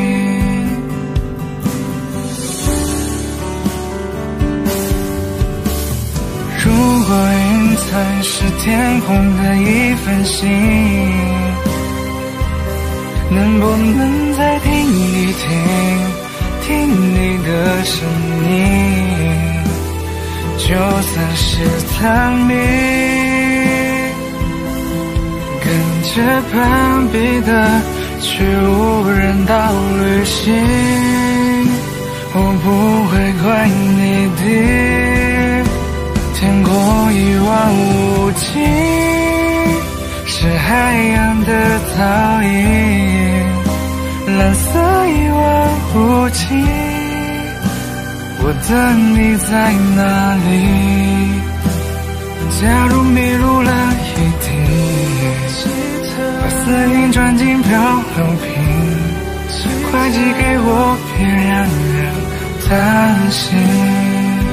如果云层是天空的一份心，能不能再听一听，听你的声音？就算是探秘，跟着攀比的去无人岛旅行，我不会怪你的。天空一望无际，是海洋的倒影，蓝色一望无际，我等你在哪里？假如迷路了一地，把思念装进漂流瓶，快寄给我，别让人担心。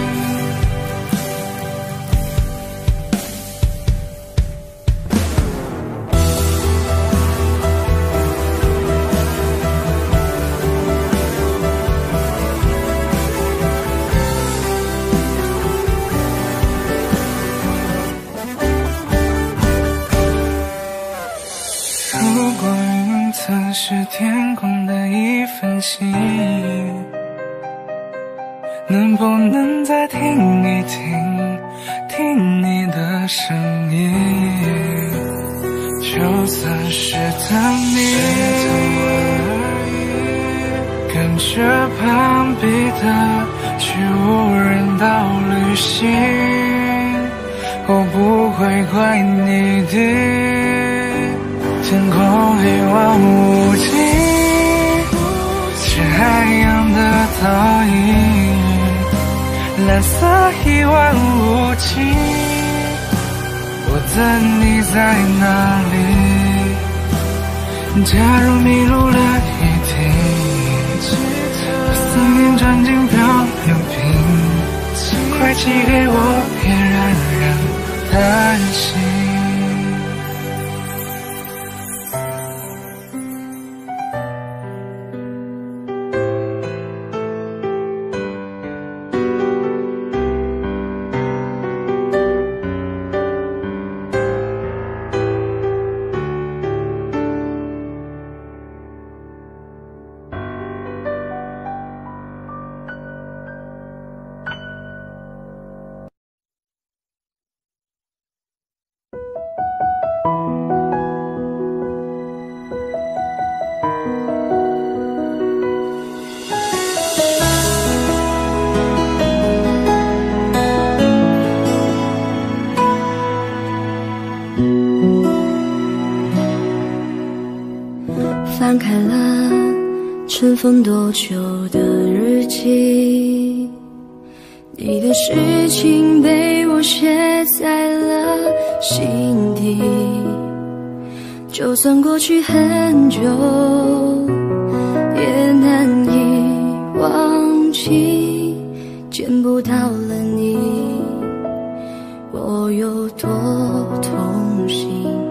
是天空的一份心，能不能再听一听，听你的声音？就算是等你，跟着攀比的去无人岛旅行，我不会怪你的。天空一望无际，是海洋的倒影，蓝色一望无际，我等你在哪里？假如迷路了一地，把思念装进漂流瓶，快寄给我，别让人担心。 翻开了尘封多久的日记，你的事情被我写在了心底，就算过去很久也难以忘记，见不到了你我有多痛心，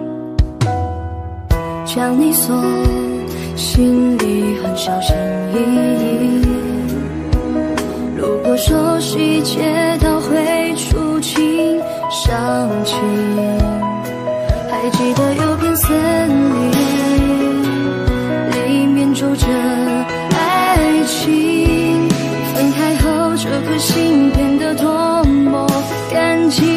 将你锁心里很小心翼翼，如果说细节都会触景伤情，还记得有片森林，里面住着爱情，分开后这颗心变得多么干净，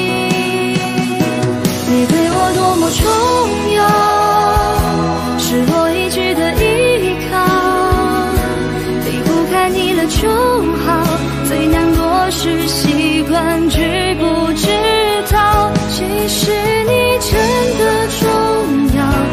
你对我多么重要，是我一直的依靠，离不开你了就好，最难过是习惯知不知道，其实你真的重要，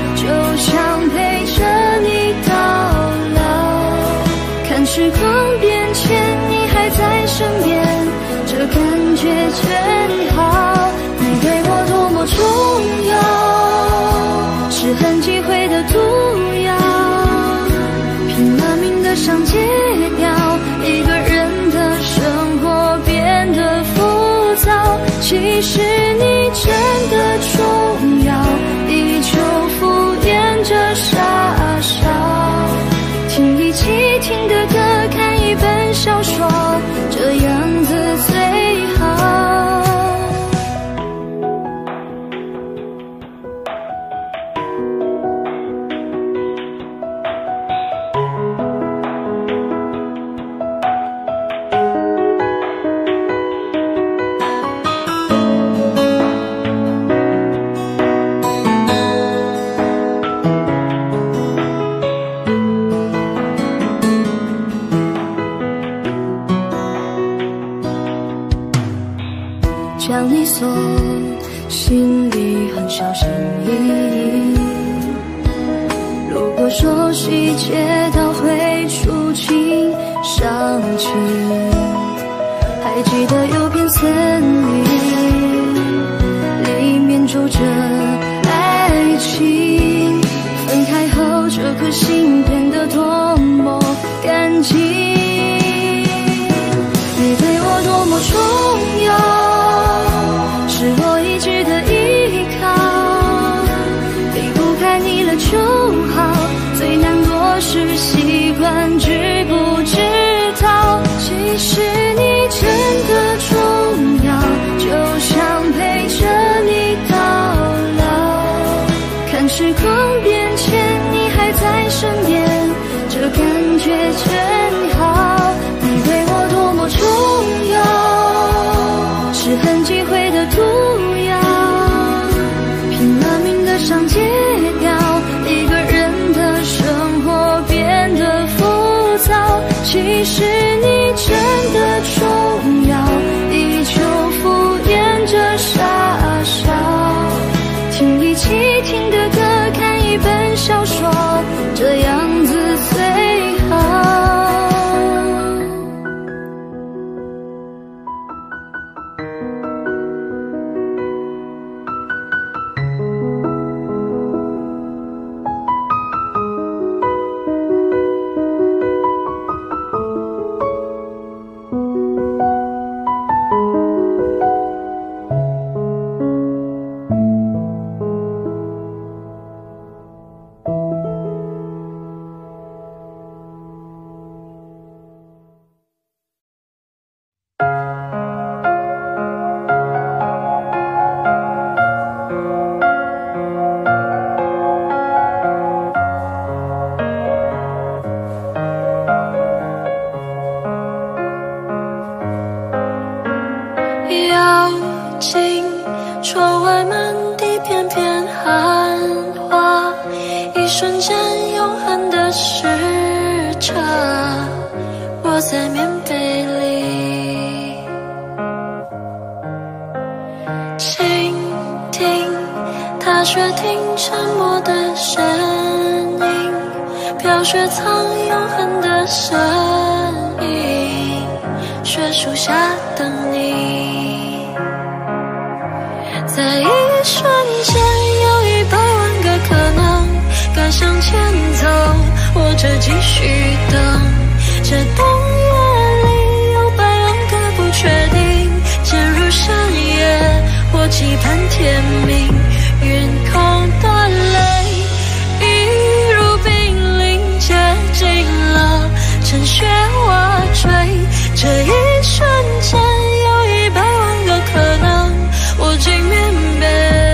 上戒掉，一个人的生活变得浮躁。其实你真的重要，依旧敷衍着傻笑。听一起听的歌，看一本小说，这样子最好。将你锁心里很小心翼翼，如果说细节到会触景伤情，还记得有片森林，里面住着爱情，分开后这颗心变得多么干净。你对我多么重要，是我一直的依靠，离不开你了就好。最难过是习惯知不知道，其实你真的重要，就想陪着你到老。看时光变迁，你还在身边，这感觉真好。你对我多么重要，是很忌讳的毒药，拼了命的想戒掉，一个人的生活变得浮躁。其实你真的重要，依旧敷衍着傻笑。听一起听的歌，看一本小说，这样子最好。 窗外满地片片寒花，一瞬间永恒的时差，窝在棉被里，倾听踏雪听沉默的声音，飘雪藏永恒的身影，雪树下等你。在一瞬间，有一百万个可能，该向前走，或者继续等。这冬夜里有百万个不确定，渐入深夜，或期盼天明。云空的泪，一如冰凌接近了，趁雪瓦坠。这一瞬间，有一百万个可能，我进棉被，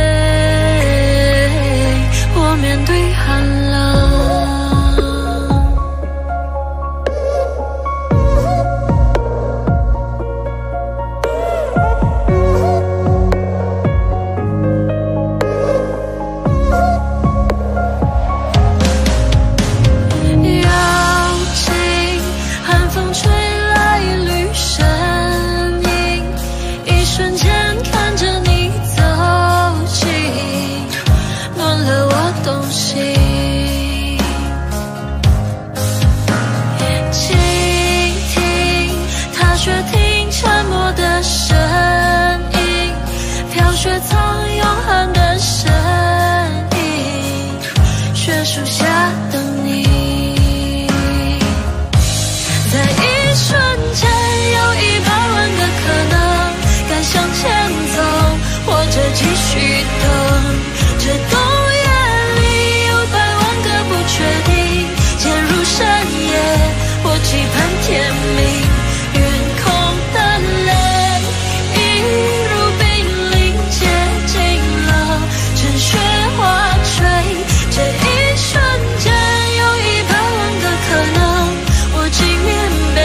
我面对寒冷。邀请寒风吹来一缕声音，一瞬间看着你走近，暖了我动心。倾听踏雪听沉默的声音，飘雪藏永恒的身影，雪树下等你。 瞬间有一百万个可能，该向前走，或者继续等。这冬夜里有百万个不确定，渐入深夜，我期盼天明。远空的泪一如冰凌接近了，趁雪花吹。这一瞬间有一百万个可能，我竟面背，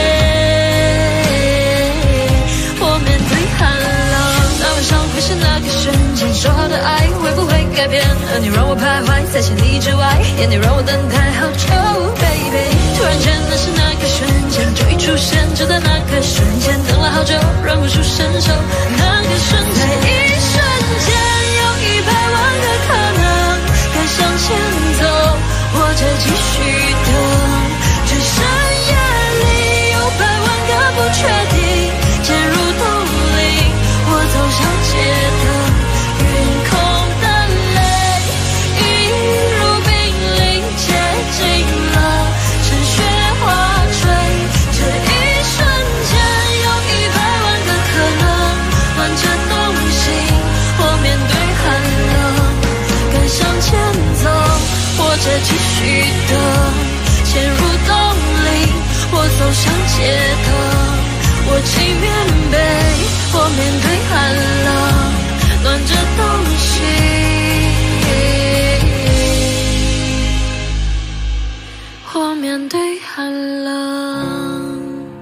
我面对寒冷。那晚上会是那个瞬间，说好的爱会不会改变？而你让我徘徊在千里之外，眼你让我等待好久 ，baby。突然间，那是那个瞬间，就一出现，就在那个瞬间，等了好久，忍不住伸手，那个瞬间，在一瞬间有一百万个可能，该向前走，或者继续等。这深夜里有百万个不确定，渐入冬令，我走向街灯。云空的泪一如冰凌接近了，趁雪花吹。这一瞬间有一百万个可能，暖着冬心，我面对寒冷，该向前走，或者继续等。陷入冬令，我走向街灯，我轻棉被，我面对寒冷，暖着冬心，我面对寒冷。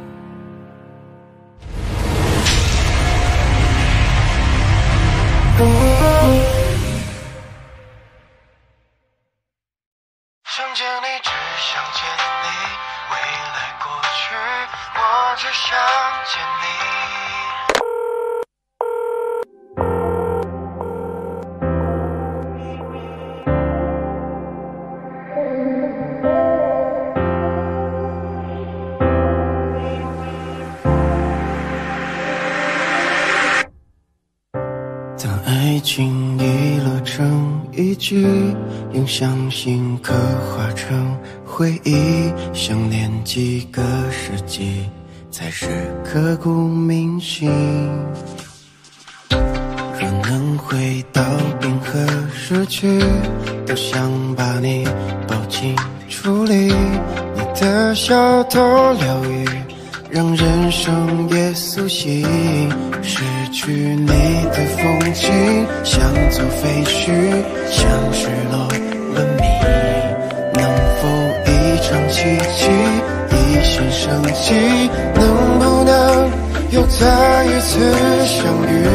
想见你，只想见你，未来过去，我只想见你。 当爱情已落成一句，用相信刻画成回忆，想念几个世纪，才是刻骨铭心。若能回到冰河时区，都想把你抱紧处理，你的小偷疗愈，让人生也苏醒。失去你的风景，像座废墟，像失落了你。能否一场奇迹，一线生机？能不能又再一次相遇？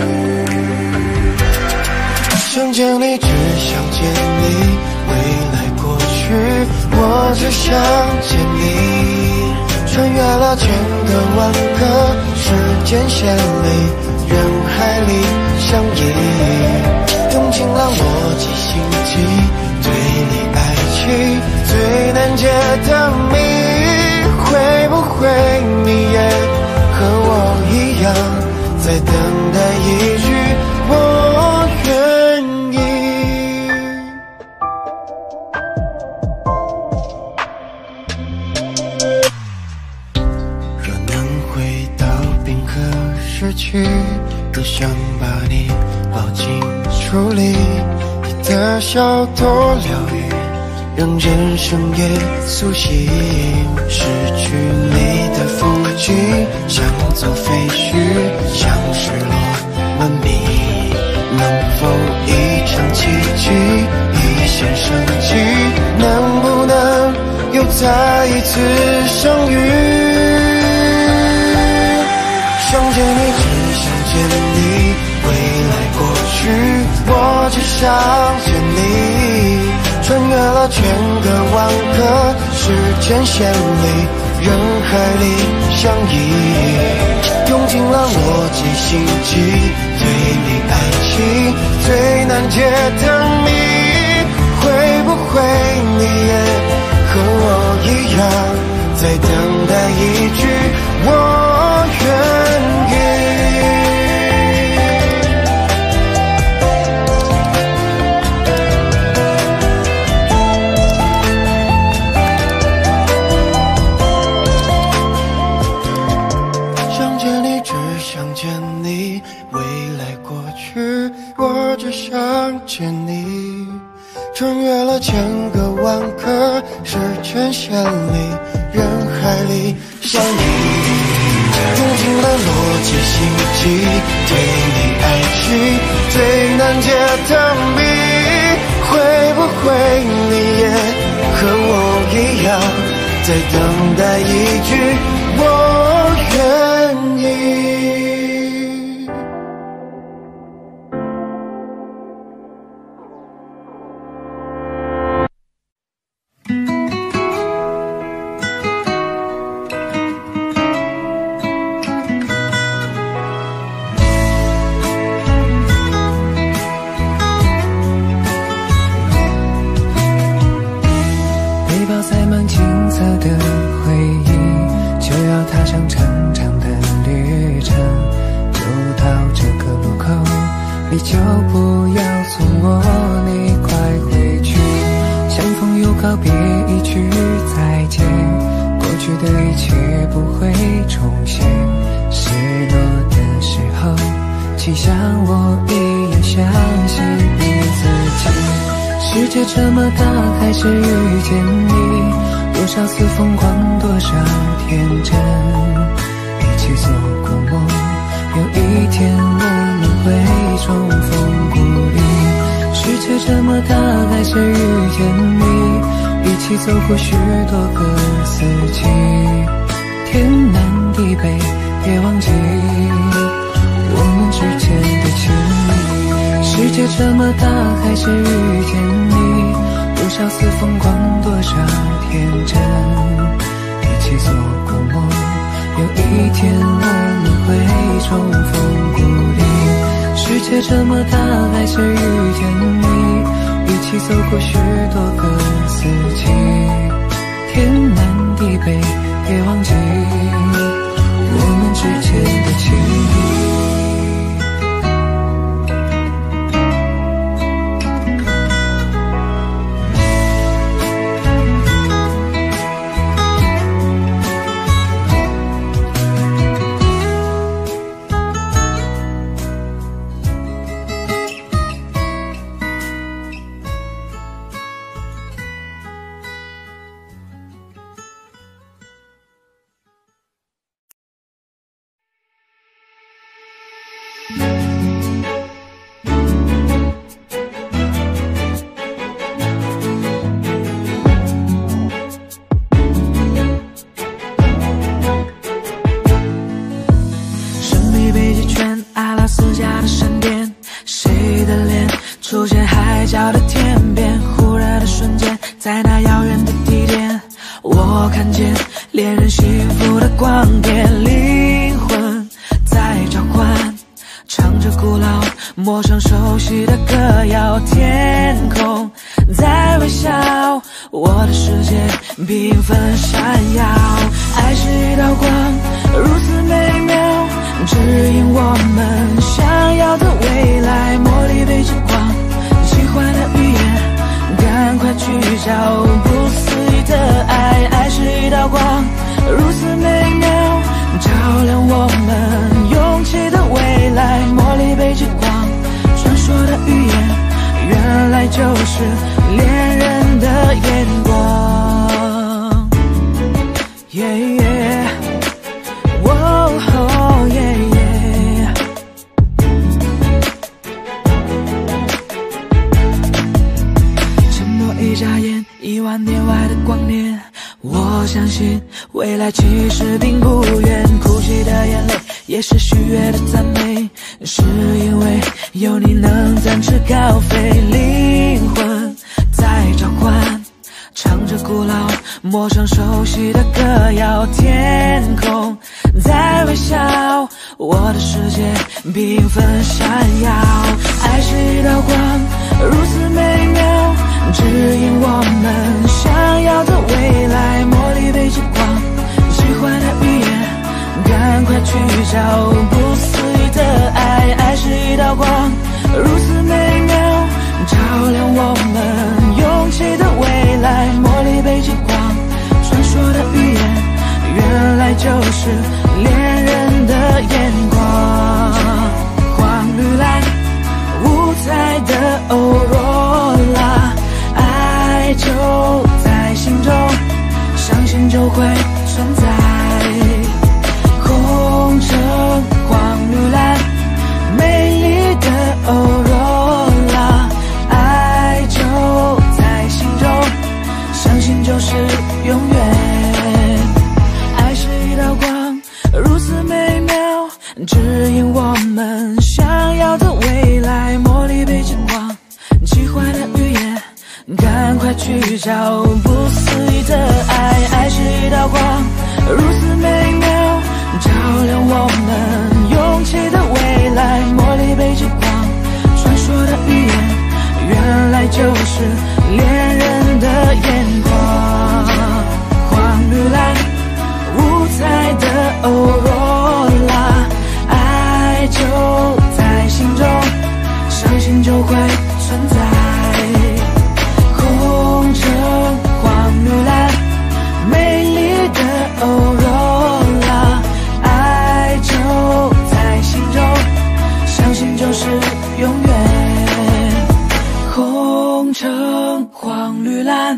想见你，只想见你，未来过去，我只想见你。穿越了千个万个时间线里，人海里相依，用尽了逻辑心机，对你爱情最难解的谜。会不会你也和我一样，在等待一句我愿意？若能回到冰河时期，都想把你抱紧处理，你的小偷疗愈，让人生也苏醒。失去你的风景，像座废墟，像失落了你。能否一场奇迹，一线生机？能不能又再一次相遇？想见你，只想见你，未来过去，我只想见你。穿越了千个万个时间线里，人海里相依，用尽了逻辑心机，对你爱情最难解的谜。会不会你也和我一样，在等待一句我愿意？ 万个时间线里，人海里相遇，用尽了逻辑心机，对你爱情最难解的谜，会不会你也和我一样，在等待一句我愿意。 背包塞满青涩的回忆，就要踏上长长的旅程。就到这个路口，你就不要从我，你快回去。相逢又告别，一句再见，过去的一切不会重现。失落的时候，请像我一样相信你自己。世界这么大，还是遇见你，多少次疯狂，多少天真，一起做过梦，有一天我们会重逢故里。世界这么大，还是遇见你，一起走过许多个四季，天南地北，别忘记我们之间的情谊。世界这么大，还是遇见你，多少次疯狂，多少天真，一起做过梦，有一天我们会重逢故里。世界这么大，还是遇见你，一起走过许多个四季，天南地北，别忘记我们之间的情谊。 在那遥远的地点，我看见恋人幸福的光点，灵魂在召唤，唱着古老陌生熟悉的歌谣，天空在微笑，我的世界缤纷闪耀。爱是一道光，如此美妙，指引我们想要的未来，茉莉被之光，喜欢的语言赶快去找不思议的爱。爱是一道光，如此美妙，照亮我们勇气的未来，茉莉被之光，传说的语言原来就是恋人的眼光。yeah, yeah. Whoa, oh, yeah, yeah. 沉默一眨眼，一万年外的光年，我相信未来其实并不远，哭泣的眼泪也是喜悦的赞美，是因为有你能展翅高飞，灵魂在召唤，唱着古老陌生熟悉的歌谣，天空在微笑，我的世界缤纷闪耀。爱是一道光，如此美妙，指引我们想要的未来，茉莉被之光，喜欢的语言赶快去找不思议的爱。爱是一道光，如此美妙，照亮我们勇气的未来，茉莉被之光，传说的语言原来就是恋人的眼光。黄绿蓝五彩的欧若拉，爱就会存在。红橙黄绿蓝，美丽的欧若拉，爱就在心中，相信就是永远。爱是一道光，如此美妙，指引我们想要的未来。茉莉被金黄，奇幻的语言，赶快去找不思议的爱。爱是一道光，如此美妙，照亮我们勇气的未来。茉莉被金黄，传说的语言，原来就是恋人的眼光。黄绿蓝，五彩的欧若拉，爱就在心中，相信就会存在。红橙黄绿蓝，美丽的欧若拉，爱就在心中，相信就是永远。红橙黄绿蓝。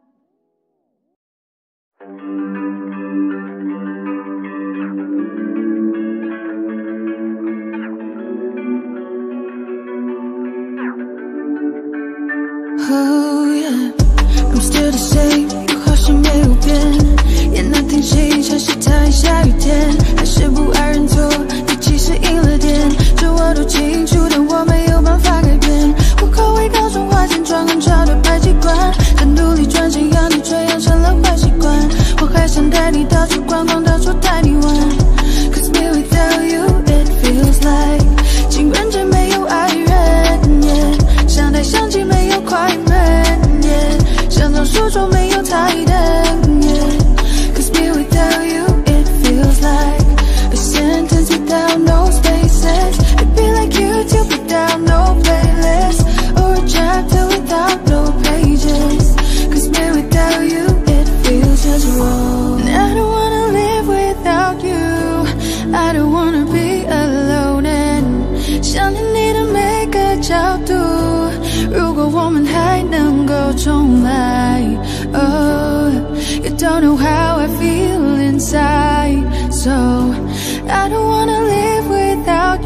Oh yeah, I'm still the same， 我好像没有变。也那天谁才是太下雨天，还是不爱认错，你其实赢了点。这我都清楚，但我没有办法改变。我口味高中花钱装很潮的排气管，但努力赚钱养你，却养成了坏习惯。我还想带你到处逛逛，到处带你玩。Cause me without you, it feels like 情人节没有爱人， yeah， 相待相亲没有快门， yeah， 想当书桌没有台灯， yeah， Cause me without you, it feels like a sentence without no spaces. It'd be like YouTube without no playlist, or a chapter without no pages. Cause me without you, it feels just wrong. And I don't wanna live without you, I don't wanna be alone. And 想念你的每个角度，如果我们还能够重来。 Oh, you don't know how I feel inside, so I don't wanna live without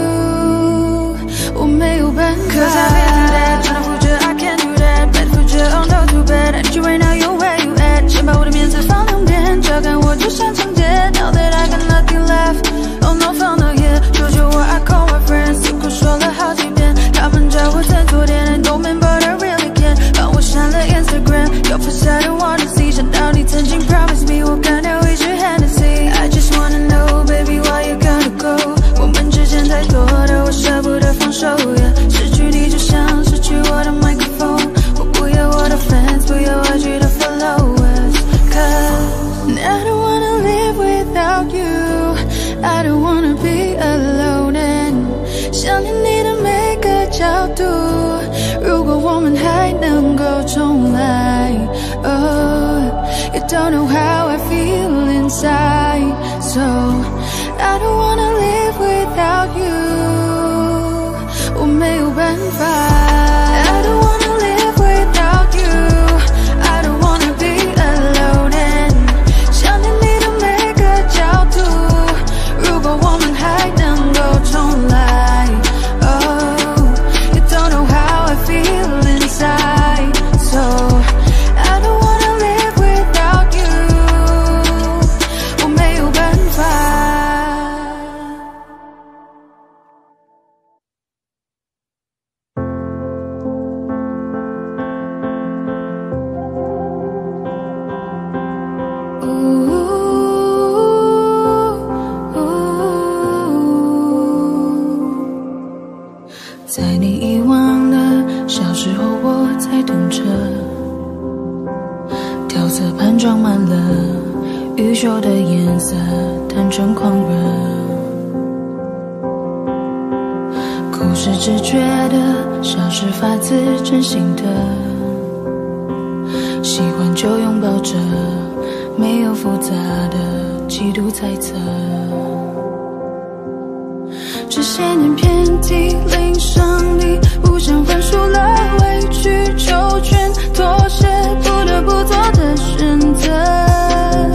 you. 我没有办法。 Cause I've been through that, trying to prove I can't do that. Bad future, oh no too bad. I need you right now, you where you at? 先把我的面子放两边，照看我就像情节。Now that I got nothing left, oh no放到夜。求求我 I call my friends， 诉苦说了好几遍，他们叫我再多点。I don't mean but I really can't， 帮我删了 Instagram， your post I don't wanna see。想到你曾经 promise me， 我干掉一支 Hennessy。 I just wanna know baby why you gotta go， 我们之间太多的我舍不得放手， yeah， 失去你就像失去我的麦克风，我不要我的 fans， 不要 I G 的 followers。 Cause I don't wanna live without you， I don't wanna be alone。 And 想念你的每个角度，如果我们还能够重来。 Oh, you don't know how I feel inside, so I don't wanna live without you， 我没有办法。 I don't wanna live without you， I don't wanna be alone。 And 想念你的每个角度，如果我们还能够重来。 Oh, you don't know how I feel inside, so I don't wanna live without you， 我没有办法。 在你遗忘的小时候，我在等着，调色盘装满了羽绣的颜色，单纯狂热。故事只觉得像是发自真心的，喜欢就拥抱着，没有复杂的嫉妒猜测。这些年遍体鳞伤你，互相分输了，委曲求全，妥协，不得不做的选择。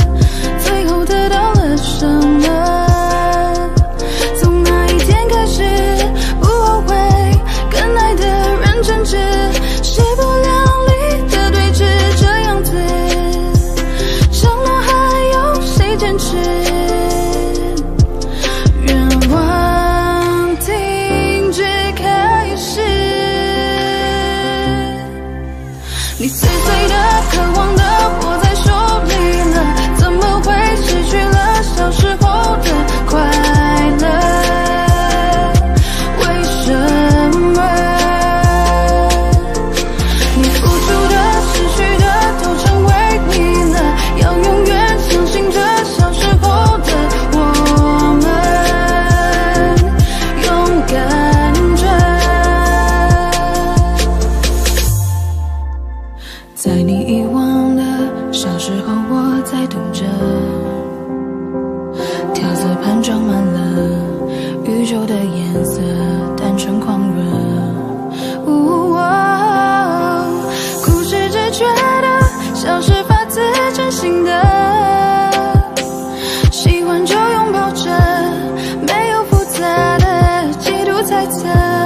时候我在等着，调色盘装满了宇宙的颜色，单纯狂热。呜哦，故事只觉得像是发自真心的，喜欢就拥抱着，没有复杂的嫉妒猜测。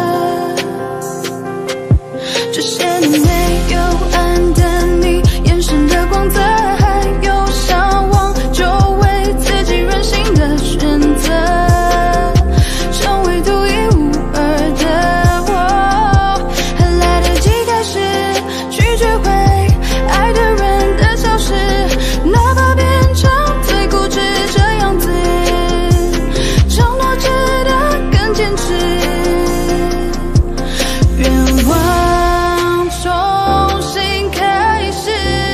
这些年没有暗淡你眼神的光泽，还有向往就为自己任性的选择，成为独一无二的我，还来得及开始拒绝会爱的人的消失，哪怕变成最固执这样子，承诺值得更坚持。愿望重新开始，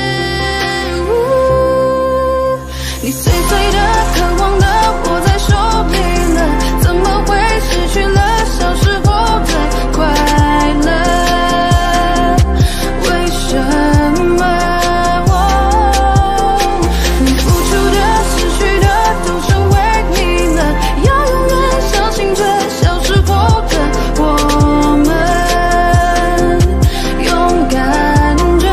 呜，你碎碎的渴望的握在手里了，怎么会失去了小时候的快乐？为什么我你付出的失去的都成为你了？要永远相信着小时候的我们勇敢着。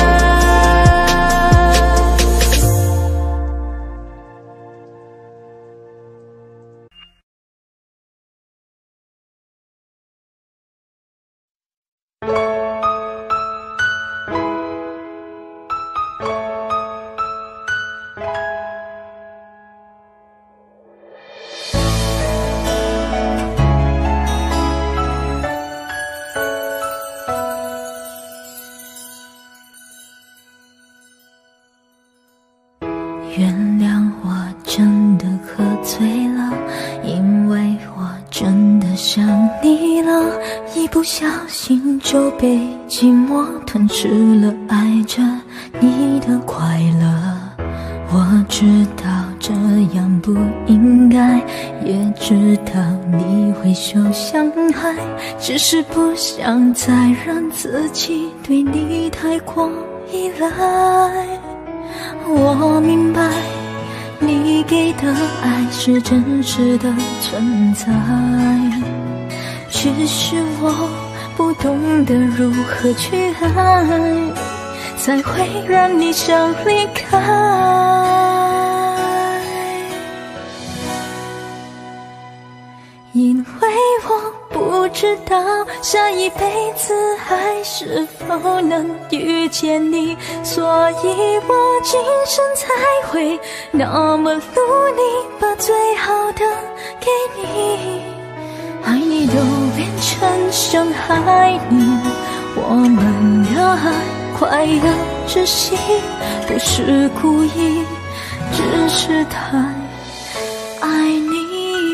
原谅我真的喝醉了，因为我真的想你了，一不小心就被寂寞吞噬了，爱着你的快乐。我知道这样不应该，也知道你会受伤害，只是不想再让自己对你太过依赖。我明白你给的爱是真实的存在，只是我不懂得如何去爱，才会让你想离开。因为我不知道下一辈子还是否能遇见你，所以我今生才会那么努力，把最好的给你。爱你都变成伤害你，我们的爱快要窒息，不是故意，只是太爱你。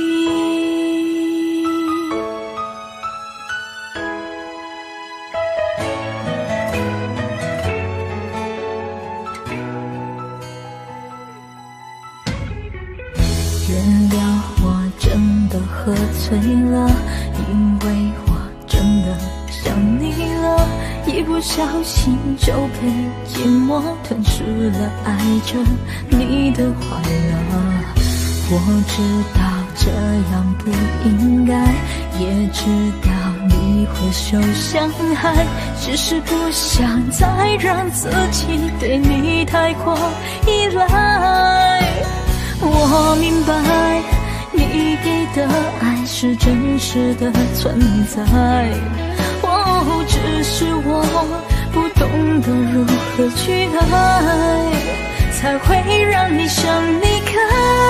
原谅我真的喝醉了，因为我真的想你了，一不小心就被寂寞吞噬了，爱着你的快乐。我知道这样不应该，也知道你会受伤害，只是不想再让自己对你太过依赖。我明白你给的爱是真实的存在，哦，只是我不懂得如何去爱，才会让你想离开。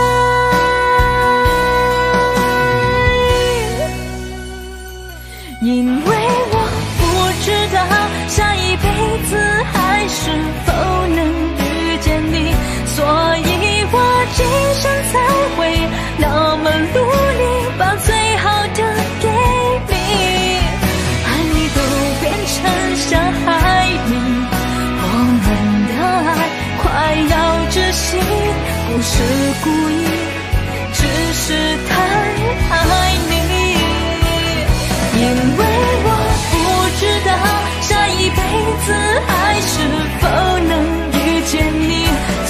因为我不知道下一辈子还是否能遇见你，所以我今生才会那么努力，把最好的给你。爱你都变成伤害你，我们的爱快要窒息，不是故意，只是太爱你。因为我不知道下一辈子还是否能遇见你，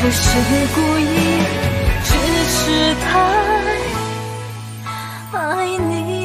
不是故意，只是太爱你。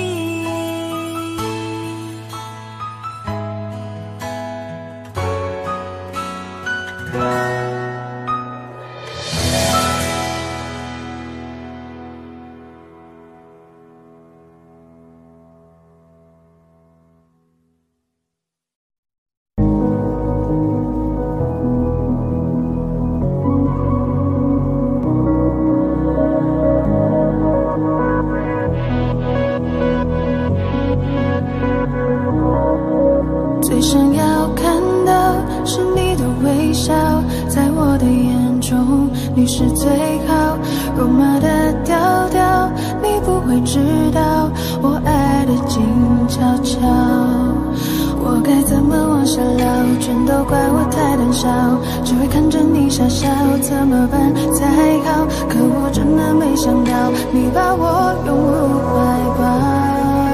最想要看到是你的微笑，在我的眼中你是最好，肉麻的调调你不会知道，我爱的静悄悄。我该怎么往下聊，全都怪我太胆小，只会看着你傻笑，怎么办才好？可我真的没想到你把我拥入怀抱，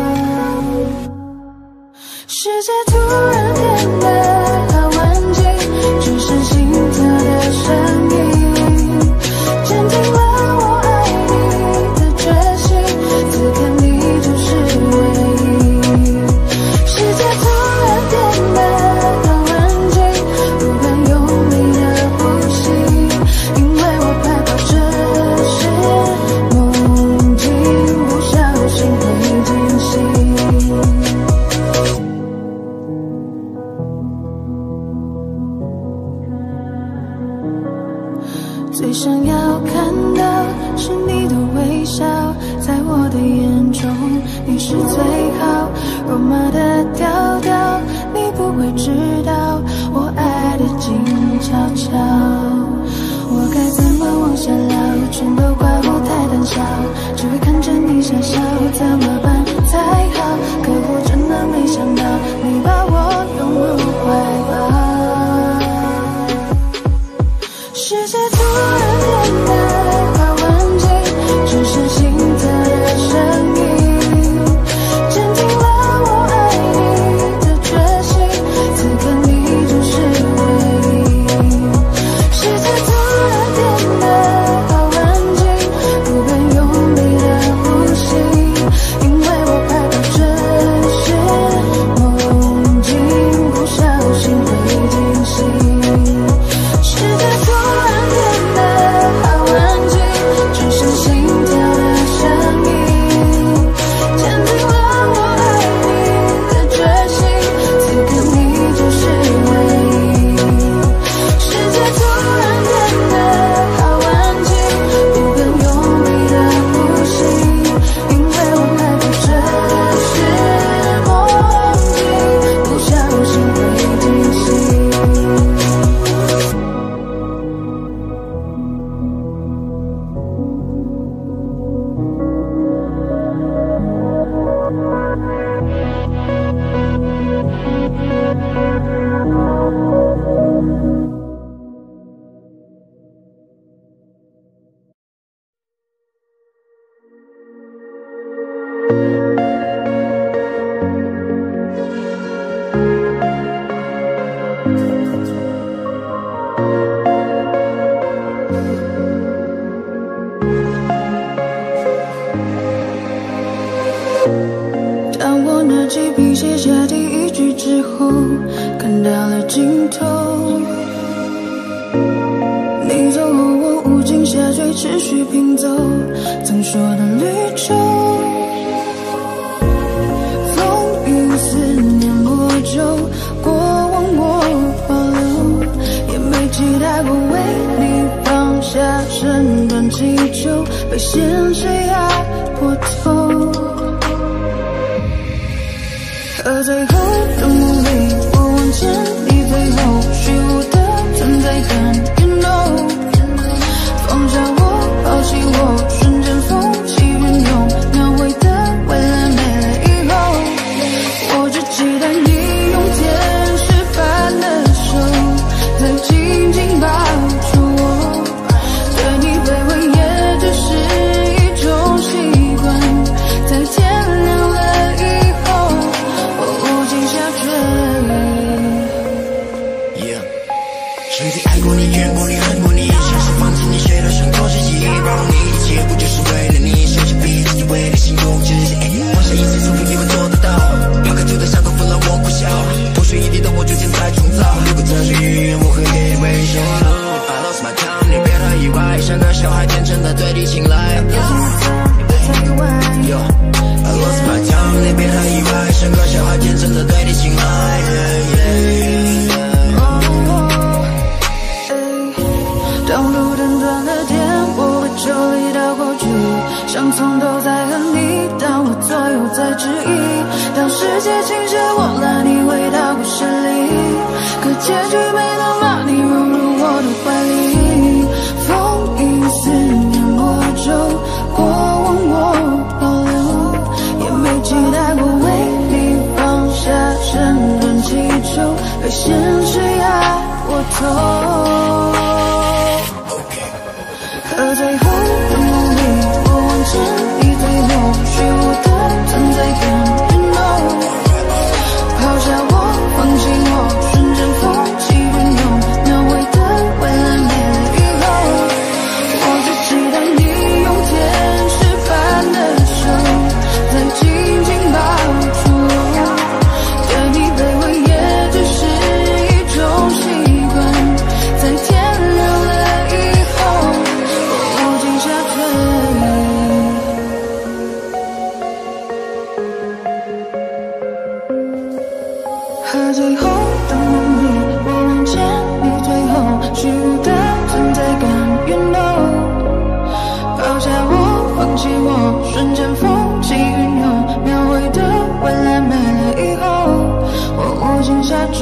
世界突然变得好安静，只剩心跳的声音，坚定了我爱你的决心，此刻你就是唯一。世界突然变得好安静，不敢用力的呼吸，因为我害怕这是梦境，不小心会惊醒。最想要看到是你的微笑，在我的眼中你是最好，肉麻的调调你不会知道，我爱的静悄悄。我该怎么往下聊，全都怪我太胆小，只会看着你傻笑，怎么办才好？可我真的没想到你把我拥入怀抱，世界突然变得好安静，只剩心跳的声音，坚定了我爱你的决心，此刻你就是唯一。世界突然变得好安静，不敢用力的呼吸，因为我害怕这是梦境，不小心会惊醒。世界突然变得好安静，只剩心跳的声音，坚定了我爱你的决心，此刻你就是唯一。世界突然变得好安静，不敢用力的呼吸，因为我害怕这是梦境，不小心会惊醒。当我拿起笔写下第一句之后，看到了尽头。你走后，我无尽下坠，持续拼走曾说的旅程。风雨思念多久，过往我保留，也没期待过为你放下身段祈求，被现实压破头。而最后的努力，我往前，你最后虚无的存在感 ，You know， 放下我，抛弃我，瞬间风起云涌，描绘的未来没了以后，我只期待你用天使般的手，再紧紧抱住我，对你卑微也只是一种习惯，在天亮了以后。 Yeah， 曾经爱过你，怨过你，恨过你，像是放请你学到生活是意义，包容你一切不就是为了你，收起彼此为了心中之放下一切从凭你们做得到，抛开旧的伤口分了我苦笑，不需一地的我逐渐在重造，如果这是语言我会给你微笑。I lost my time， 你别太意外，像个小孩天真的对你青睐。Yo, I lost my time， 你别太意外，像个小孩天真的对你青睐。Yeah, yeah, yeah. 当路灯断了电，我会抽离到过去，伤痛都在和你，当我左右在质疑，当世界倾斜我拉你回到故事里，可结局没能把你融入我的怀里，风影思念我就过往我保留，也没期待过为你放下整段祈求，被现实压我头。可最后的梦里，我望见你最后虚无的存在感 You know， 抛下我，放弃我，瞬间风起云涌，描绘的未来没了以后，我只期待你用天使般的手再紧紧抱住我，对你卑微也只是一种习惯，在天亮了以后无尽下坠。和最后的梦里，我望见你最后虚无的存在感 You know， 抛下我，放弃我，瞬间风起云涌，描绘的未来没了以后，我无尽下坠。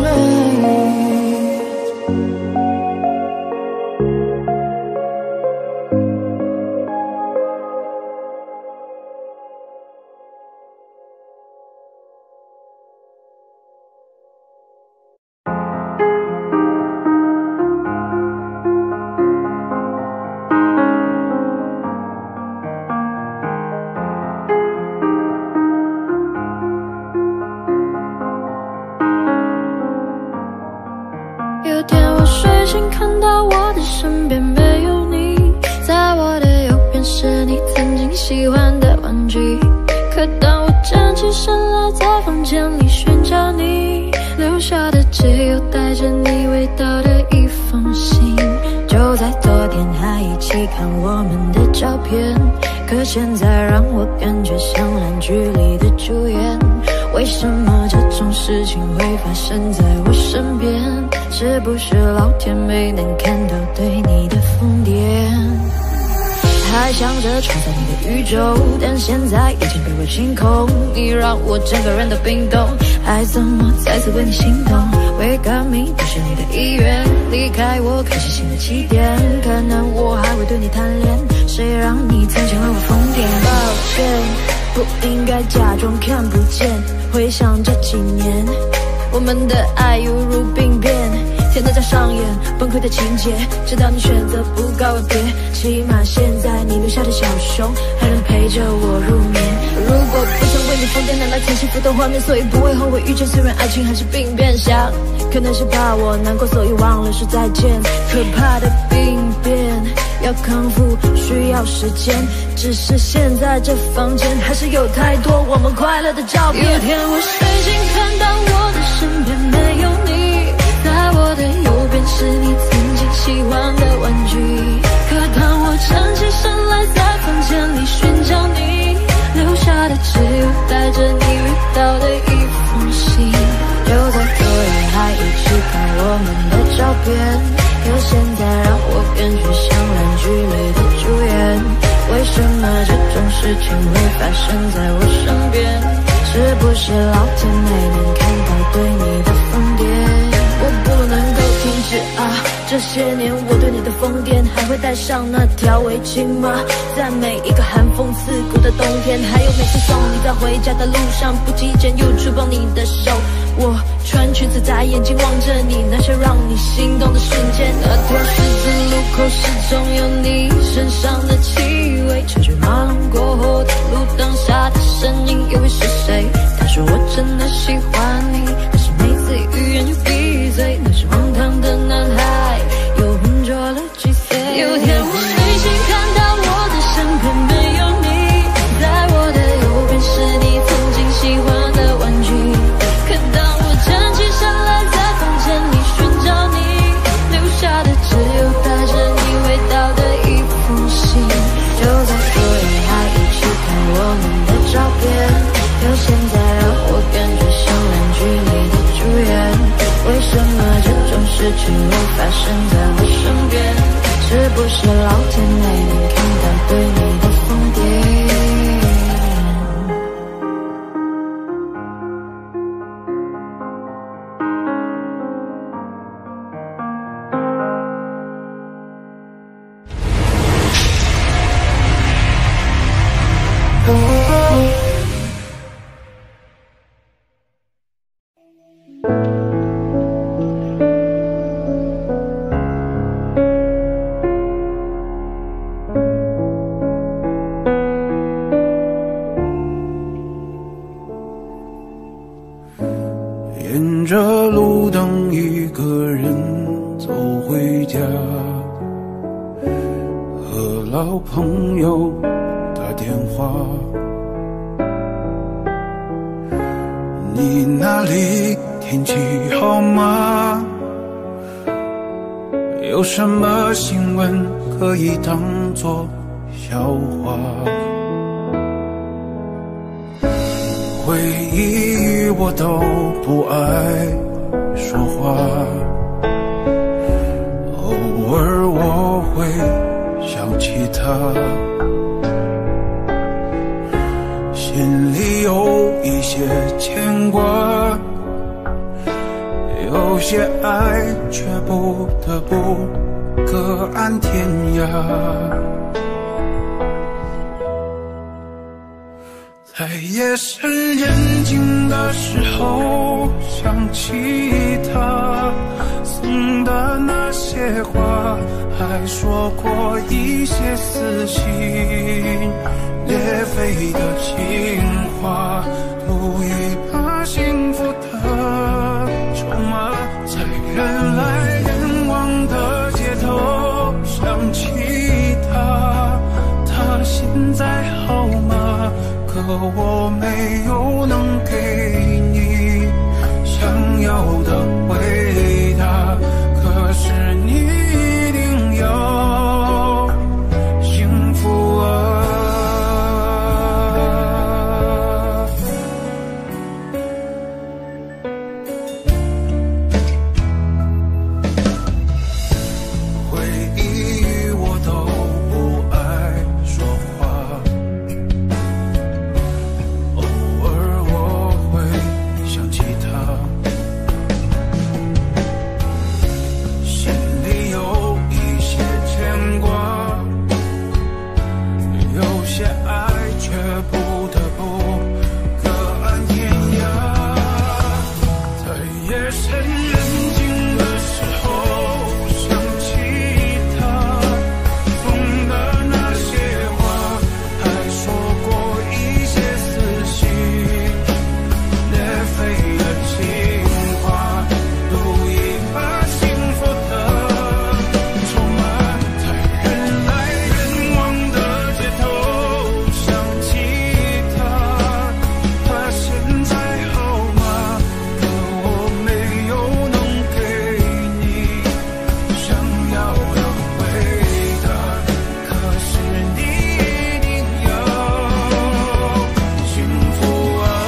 有天我睡醒，看到我的身边没有你，在我的右边是你曾经喜欢的玩具。可当我站起身来，在房间里寻找你留下的，只有带着你味道的一封信。就在昨天还一起看我们的照片，可现在让我感觉像烂剧里的主演。为什么这种事情会发生在我身边？是不是老天没能看到对你的疯癫？还想着创造你的宇宙，但现在已经被我清空。你让我整个人都冰冻，爱怎么再次为你心动？为革命不是你的意愿，离开我开始新的起点。可能我还会对你贪恋，谁让你曾经为我疯癫？抱歉，不应该假装看不见。回想这几年，我们的爱犹如病变，天都在上演崩溃的情节，直到你选择不告而别。起码现在你留下的小熊还能陪着我入眠。如果不曾为你疯癫，难来添幸福的画面，所以不会后悔遇见。虽然爱情还是病变，想可能是怕我难过，所以忘了说再见。可怕的病变要康复需要时间，只是现在这房间还是有太多我们快乐的照片。有天我睡醒，看到我的身边没有你，在我的右边是你曾经喜欢的玩具。可当我站起身来，在房间里寻找你留下的，只有带着你味道的一封信。就在昨夜还一起看我们的照片，可现在让我感觉像烂剧里的主演。为什么这种事情会发生在我身边？是不是老天没能看到对你的疯癫？我不能够停止啊！这些年我对你的疯癫，还会带上那条围巾吗？在每一个寒风刺骨的冬天，还有每次送你在回家的路上，不经意间又触碰你的手。我穿裙子在眼睛望着你，那些让你心动的瞬间。那条十字路口始终有你身上的气味，车水马龙过后的路灯下的身影，以为是谁？他说我真的喜欢你，但是每次欲言又闭嘴。那是荒唐的男孩，又混浊了几岁。有天不是老天没能看到对你的疯癫。 沿着路灯一个人走回家，和老朋友打电话，你那里天气好吗？有什么新闻可以当作笑话？回忆我都不爱说话，偶尔我会想起他，心里有一些牵挂，有些爱却不得不各安天涯。在夜深人静的时候，想起他送的那些话，还说过一些撕心裂肺的情话，赌一把幸福的筹码，在人来人往的街头想起他，他现在好吗？可我没有能给你想要的回答，可是你一定要幸福啊。回忆我都不爱说话，想起他，心里有一些牵挂，有些爱却不得不各安天涯。在夜深人静的时候，想起他送的那些话，还说过一些撕心裂肺的情话，赌一把幸福的筹码，在人来人往的街头想起他，他现在好吗？可我没有能给你想要的回答，可是你一定要幸福啊。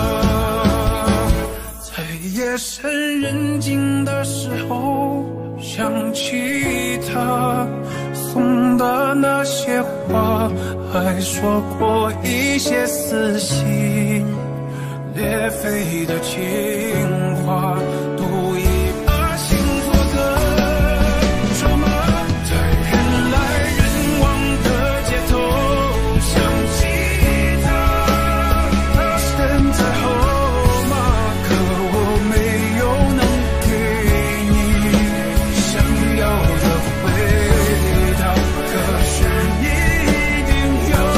在夜深人静的时候，想起他送的那些话，还说过一些撕心裂肺的情话，赌一把幸福的筹码，在人来人往的街头想起他，他现在好吗？可我没有能给你想要的回答，可是你一定要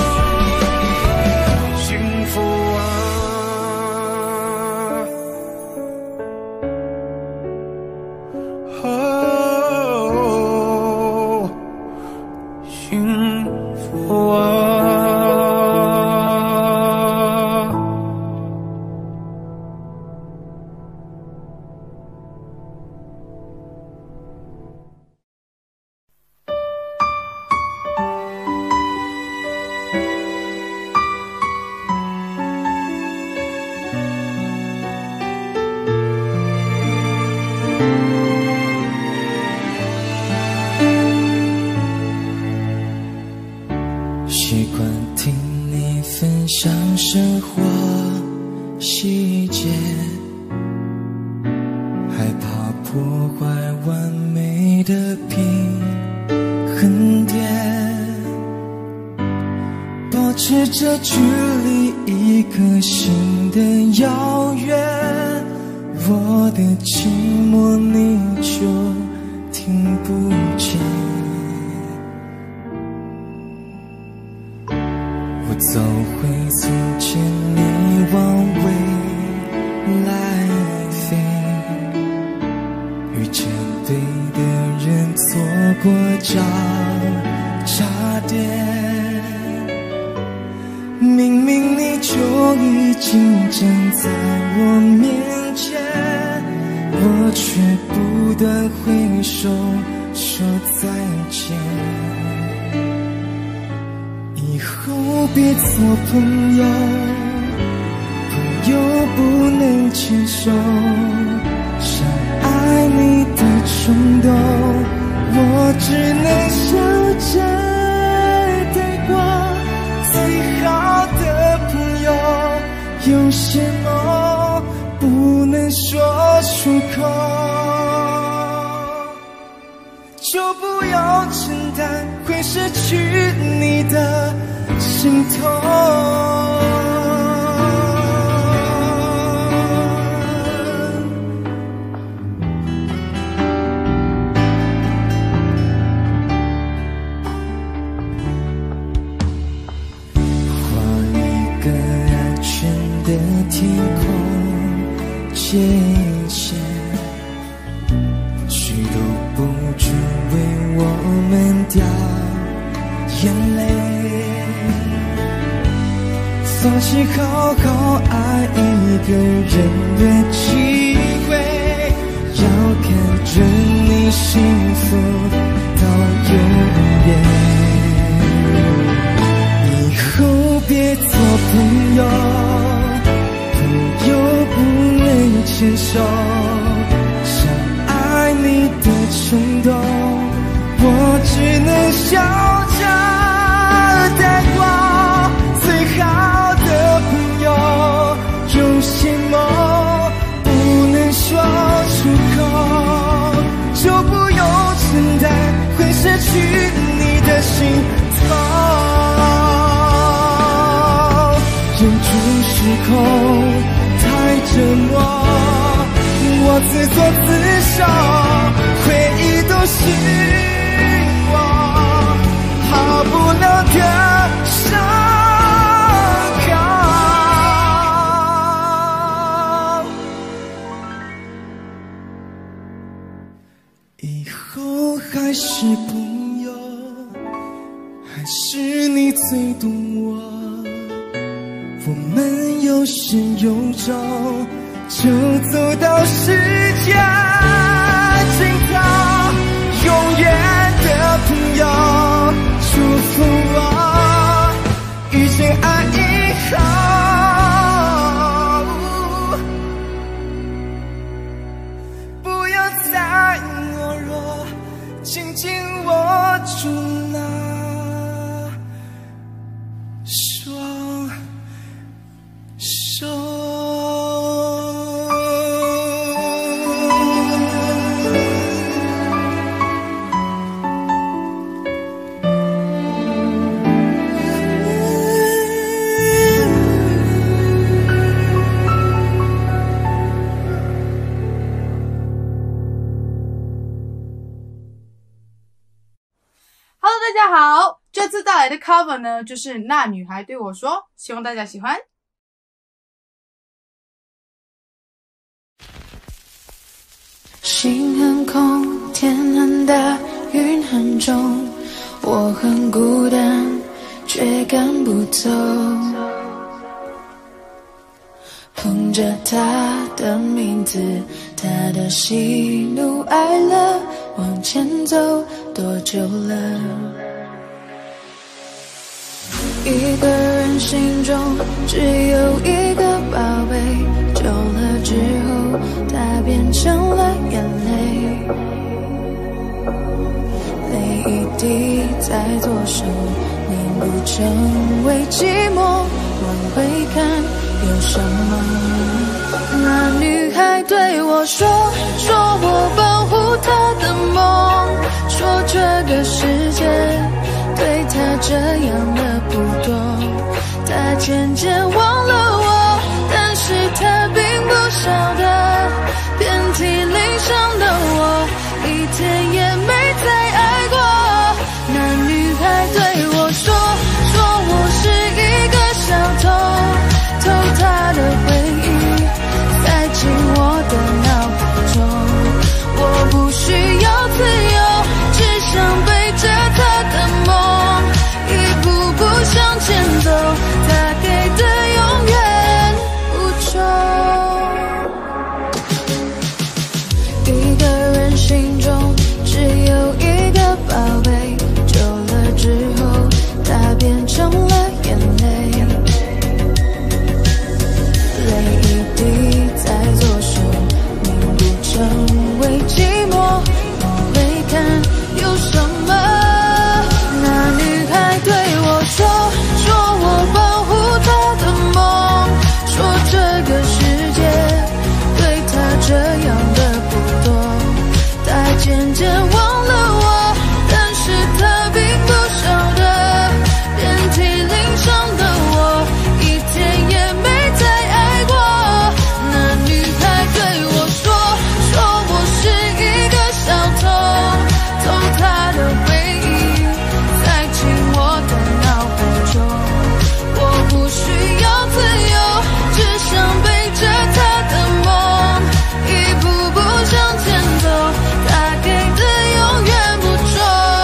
幸福啊。 习惯听你分享生活细节，害怕破坏完美的平衡点，保持着距离一颗心的遥远，我的寂寞你就听不见。我走回从前，你往未来飞，遇见对的人，错过交叉点，明明你就已经站在我面前，我却不断挥手说再见。以后别做朋友，朋友不能牵手，想爱你的冲动，我只能笑着带过。最好的朋友，有些梦不能说出口，就不要承担会失去你的心痛。天空界限，谁都不准为我们掉眼泪，放弃好好爱一个人的机会，要看着你幸福到永远。以后别做朋友，又不能牵手，想爱你的冲动，我只能笑着带过。最好的朋友，有些梦不能说出口，就不用承担会失去你的心痛。忍住失控太折磨，我自作自受，回忆都是我好不了的伤口。以后还是朋友，还是你最懂我，我们有始有终，就走到世界尽头。永远的朋友，祝福我遇见爱以后，不要再懦弱，紧紧握住那双手。 大家好，这次带来的 cover 呢，就是那女孩对我说，希望大家喜欢。 心很空，天很大，云很重，我很孤单，却赶不走。捧着她的名字，她的喜怒哀乐，往前走多久了？一个人心中只有一个宝贝，久了之后，它变成了眼泪。泪一滴在左手，凝固成为寂寞。往回看有什么？那女孩对我说，说我保护她的梦，说这个世界对她这样的不多。她渐渐忘了我，但是她并不晓得，遍体鳞伤的我，一天也没再爱过。那女孩对我说，说我是一个小偷，偷她的回忆，塞进我的脑海中。我不需要自由，只想背着她的梦，一步步向前走，她给的永远不重。一个人心中只有一个宝贝，久了之后它变成了眼泪，泪一滴在左手，凝固成为寂寞。往回看有什么？那女孩对我说，说我保护她的梦，说这个世界对她这样的不多。她渐渐忘了我，但是她并不晓得，遍体鳞伤的我，一天也没再爱过。那女孩对我说，说我是一个小偷，偷她的回忆，塞进我的脑海中。我不需要自由，只想背着她的梦，一步步向前走，她给的永远不重。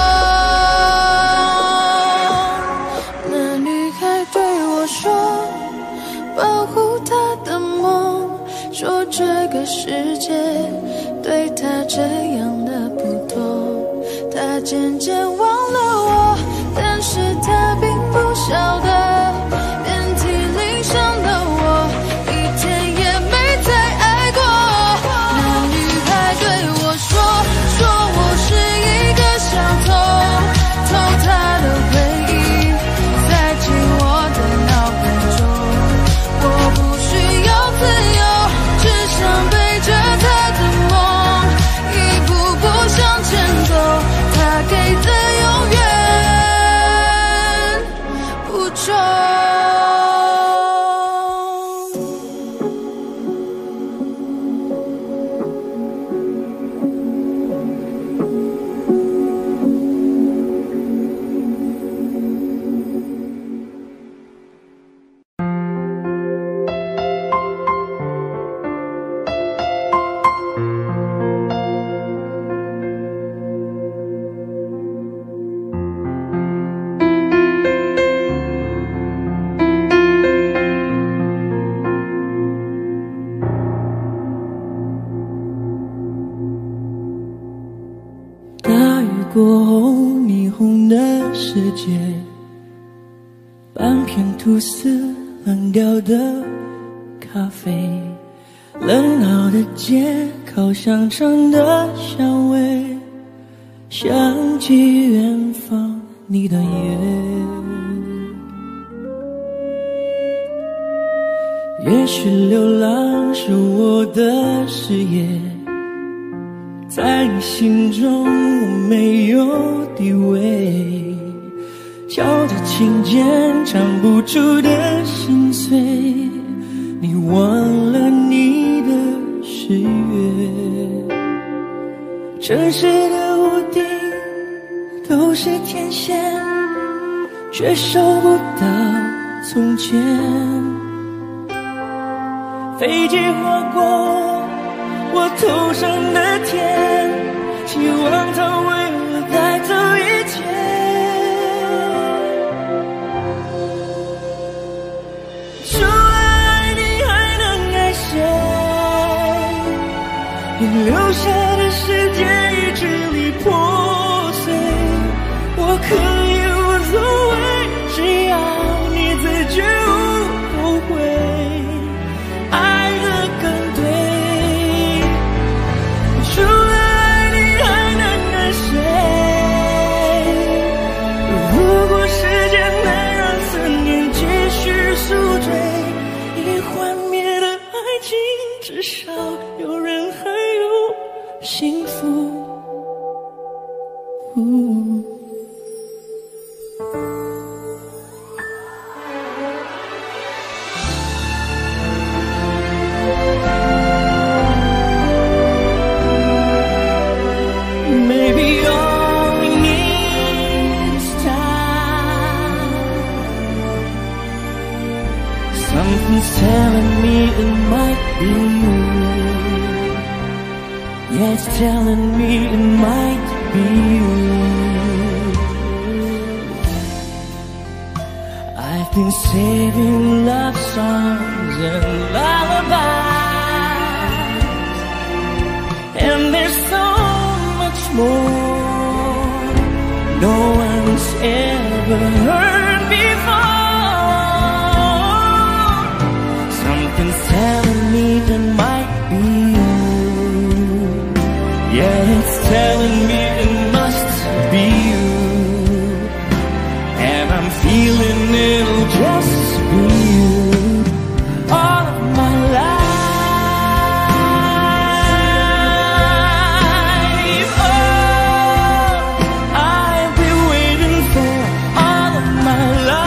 那女孩对我说，保护她的梦，说这个世界对她这样的不多。她渐渐忘了我，但是她并不晓得，遍体鳞伤的我，一天也没再爱过。那女孩对我说，说我是一个小偷，偷她的回忆，塞进我的脑海中。我不需要自由，只想背着她的梦，一步步向前走，她给的永远不重。 大雨过后，霓虹的世界，半片吐司，冷掉的咖啡，冷闹的街，烤香肠的香味，想起远方你的夜。也许流浪是我的事业，在你心中我没有地位，敲着琴键唱不出的心碎，你忘了你的誓约。城市的屋顶都是天线，却收不到从前。飞机划过我头上的天，希望它为我带走一切。除了爱你还能爱谁？你留下的世界已支离破碎，我可以无所谓，只要你自觉无后悔。爱得更对，除了爱你还能爱谁？ Something's telling me it might be you. Yeah, it's telling me it might be you. I've been saving love songs and lullabies, and there's so much more no one's ever heard before. Something's telling me that might be you. Yeah, it's telling me it must be you. And I'm feeling it'll just be you all of my life. Oh, I've been waiting for all of my life.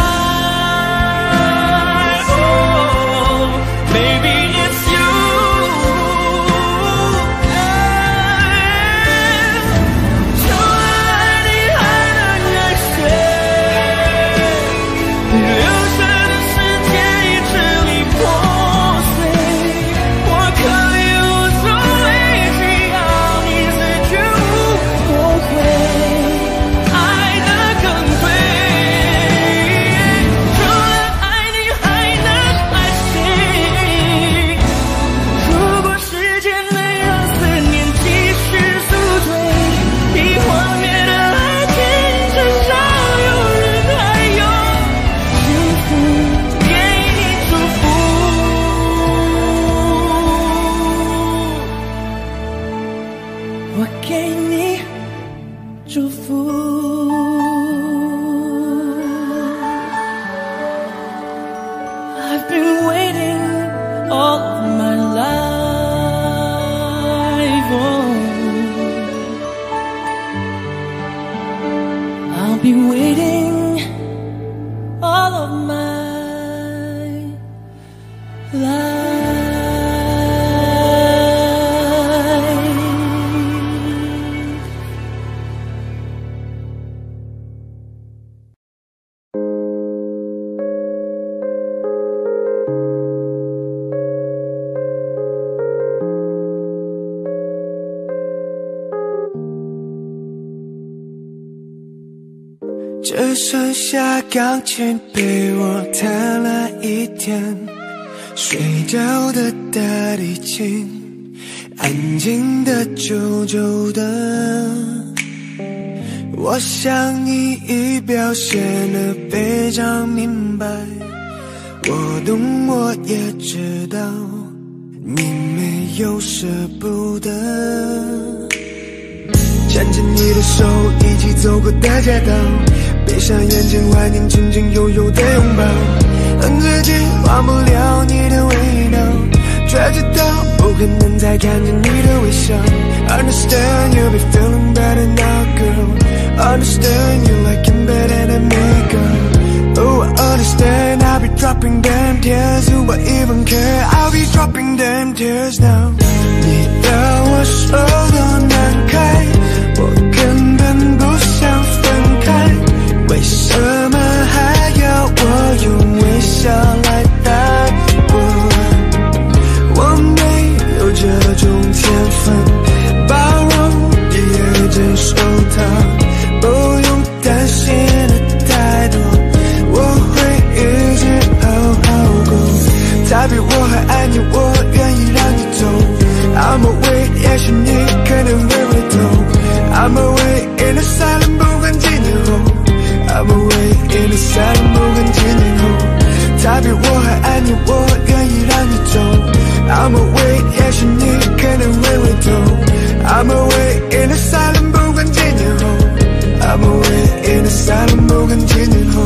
I've been waiting all of my life. Oh, I'll be waiting all of my life. 只剩下钢琴陪我弹了一天，睡着的大提琴，安静的久久的。我想你已表现得非常明白，我懂我也知道，你没有舍不得。牵着你的手一起走过大街道，闭上眼睛怀念曾经拥有的拥抱，恨自己忘不了你的味道，却知道不可能再看见你的微笑。 Understand you'll be feeling better now, girl. Understand you like him better than me, girl. Oh, I understand I'll be dropping them tears. Do I even care? I'll be dropping them tears now. 你的我手都难开，我根本不想分开，为什么还要我用微笑来待我？我没有这种天分，包容也接受它，不用担心的太多，我会一直好好过。再比我还爱你，我愿意让你走。I'm away， 也许你可能会回头。I'm away in the silent， 不管几年后。I'm away in the silent， 不管几年后。再比我还爱你，我愿意让你走。I'm away， 也许你可能会回头。I'm away in the silent， 不管几年后。I'm away in the silent， 不管几年后。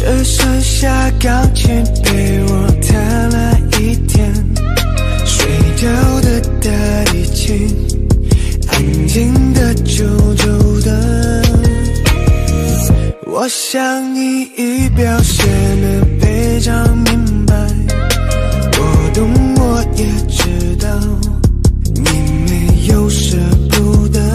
只剩下钢琴陪我弹了一天，睡掉的大提琴，安静的久久的。我想你已表现得非常明白，我懂我也知道，你没有舍不得。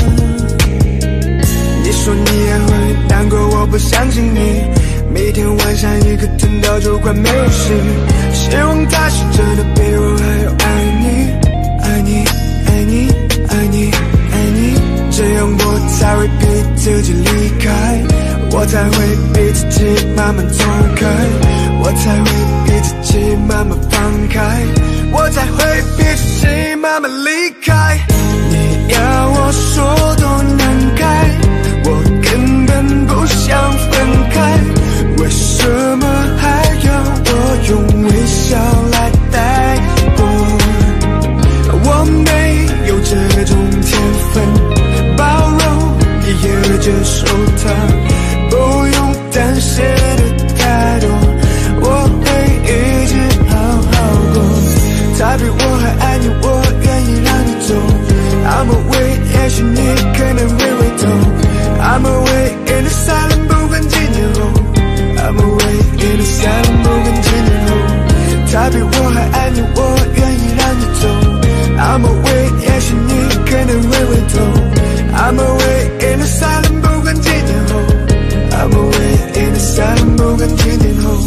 你说你也会难过，我不相信你。每天晚上一个疼到就快没有事，希望他是真的比我还要爱你，爱你，爱你，爱你，爱你，这样我才会逼自己离开，我才会逼自己慢慢松开，我才会逼自己慢慢放开，我才会逼自己慢慢离开。你要我说多难开，我根本不想分开，为什么还要我用微笑来带过？我没有这种天分，包容也也接受它，不用担心的太多，我会一直好好过。他比我还爱你，我愿意让你走。I'm away， 也许你可能会回头。I'm away in the silent， 不管几年后。I'm away in the silent， 不管几年后。他比我还爱你，我愿意让你走。I'm away， 也许你可能会回头。I'm away in the silent， 不管几年后。I'm away in the silent， 不管几年后。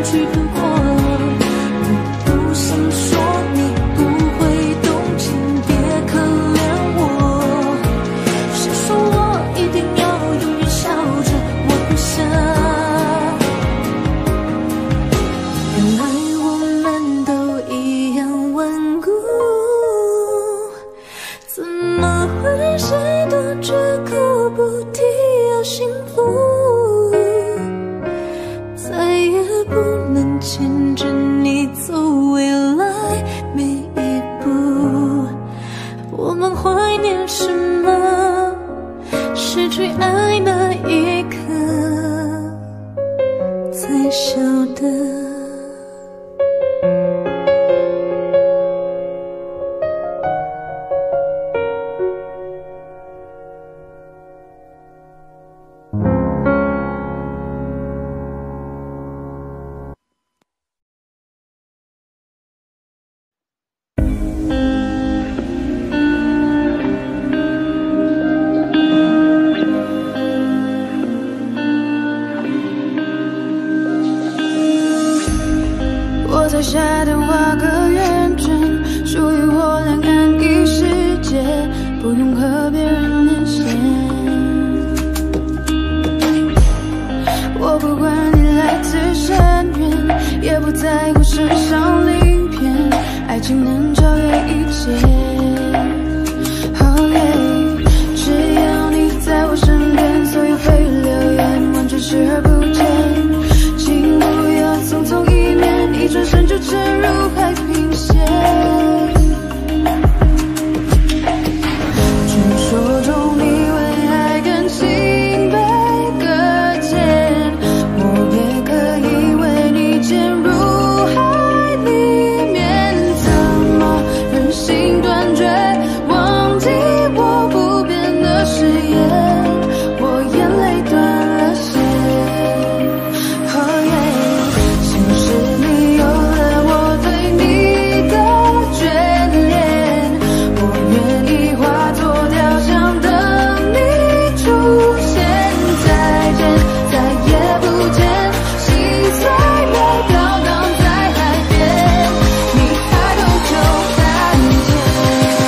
去喷火了。我不想说你不会动情，别可怜我。谁说我一定要永远笑着？我不想。原来我们都一样顽固，怎么会谁都绝口不提要幸福？再也不能牵着你走未来每一步。我们怀念什么？失去爱那一刻才晓得。 我在夏天画个圆圈，属于我两岸一世界，不用和别人连线。我不管你来自深渊，也不在乎身上鳞片，爱情能超越一切。Oh yeah， 只要你在我身边，所有蜚语流言完全视而不见，请不要匆匆一面，一转身就沉入海平线。传说中你为爱感情被搁浅，我也可以为你潜入海里面，怎么忍心断绝，忘记我不变的誓言，我眼泪断了线。Oh yeah， 像是你有了我对你的眷恋，我愿意化作雕像等你出现。再见，再也不见，心碎了飘荡在海边，你抬头就看见。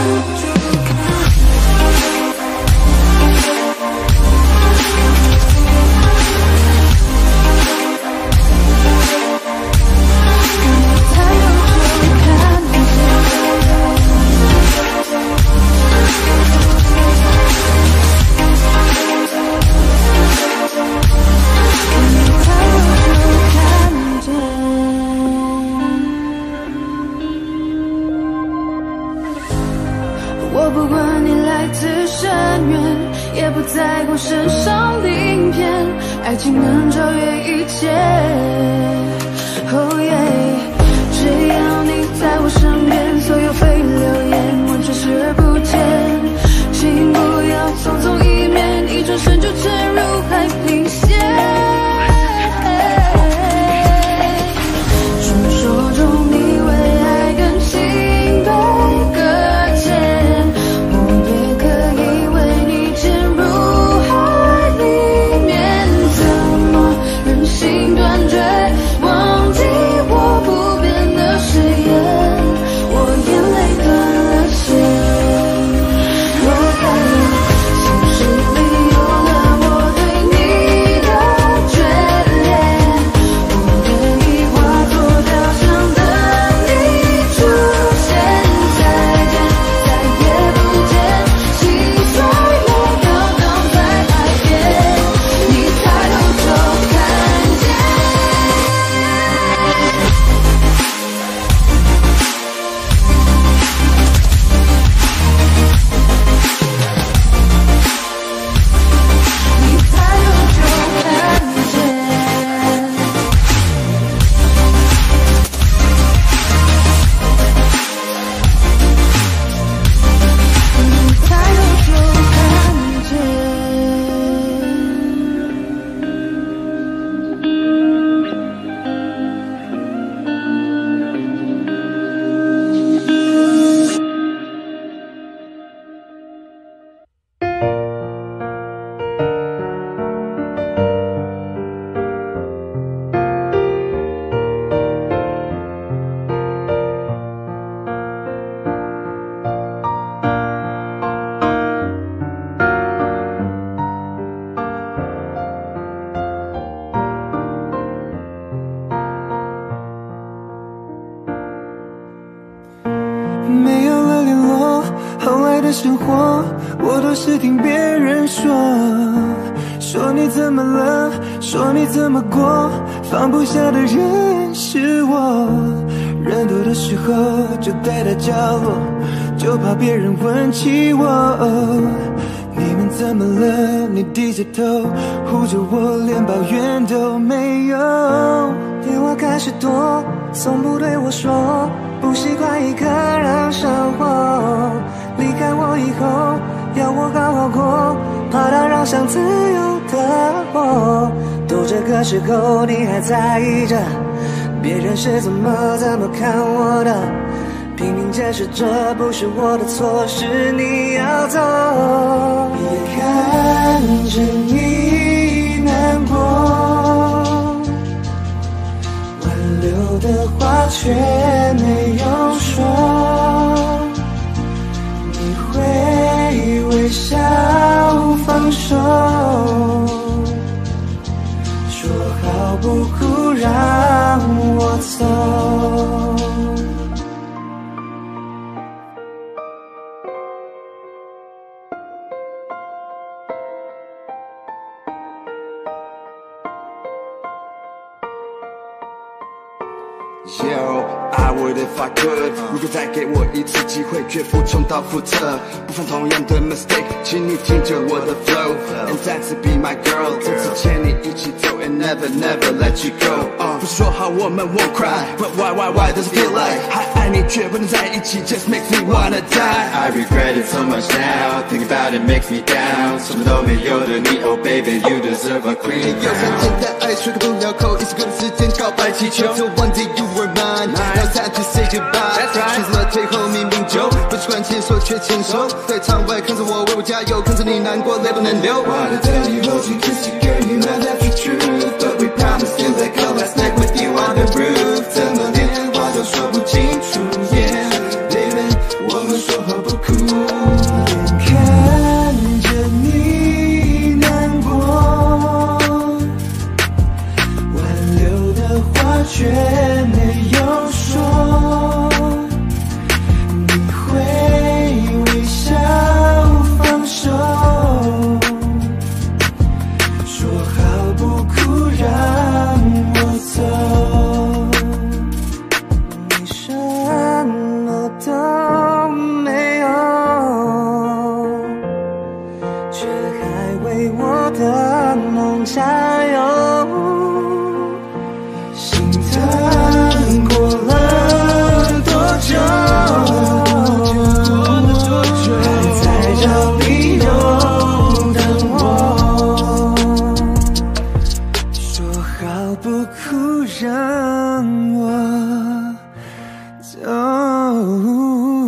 我不管你来自深渊，也不在乎身上鳞片，爱情能超越一切。Oh yeah， 只要你在我身边，所有蜚语流言完全视而不见，请不要匆匆一面，一转身就沉入海平线。传说中你为爱感情被搁浅，我也可以为你潜入海里面，怎么忍心断绝， 生活，我都是听别人说，说你怎么了，说你怎么过，放不下的人是我。人多的时候就待在角落，就怕别人问起我。你们怎么了？你低着头护着我，连抱怨都没有。电话开始多，从不对我说，不习惯一个人生活。离开我以后，要我好好过，怕打扰想自由的我。都这个时候，你还在意着别人是怎么怎么看我的，拼命解释这不是我的错，是你要走。也看着你难过，挽留的话却没有说，你会微笑放手，说好不哭让我走。 Yo, I would if I could. 如果再给我一次机会，绝不重蹈覆辙，不犯同样的 mistake， 请你听着我的 flow， and 再次 be my girl， 这次牵你一起走 and never never let you go。不是说好我们 won't cry， but why why why does it feel like 还爱你却不能在一起 ，just makes me wanna die。I regret it so much now, think about it makes me down， 什么都没有的你 ，Oh baby you deserve a queen。有三天的爱吹个不了口，一首歌的时间告白气球。So one day you were mine, now it's time to say goodbye。选择了最后明明就不习惯牵手却牵手，在场外看着我为我加油，看着你难过泪不能流。Wanna tell you hold you kiss you girl, you know that's the truth, but we promised to let go last night with you on the roof。怎么连话都说不清楚 ，Yeah baby， 我们说好不哭。 看着你难过，挽留的话却没有说，你会微笑放手，说好不哭让我走。你什么都没有，却还为我的梦加油。心疼过了多久，还在找理由等我，说好不哭让我走。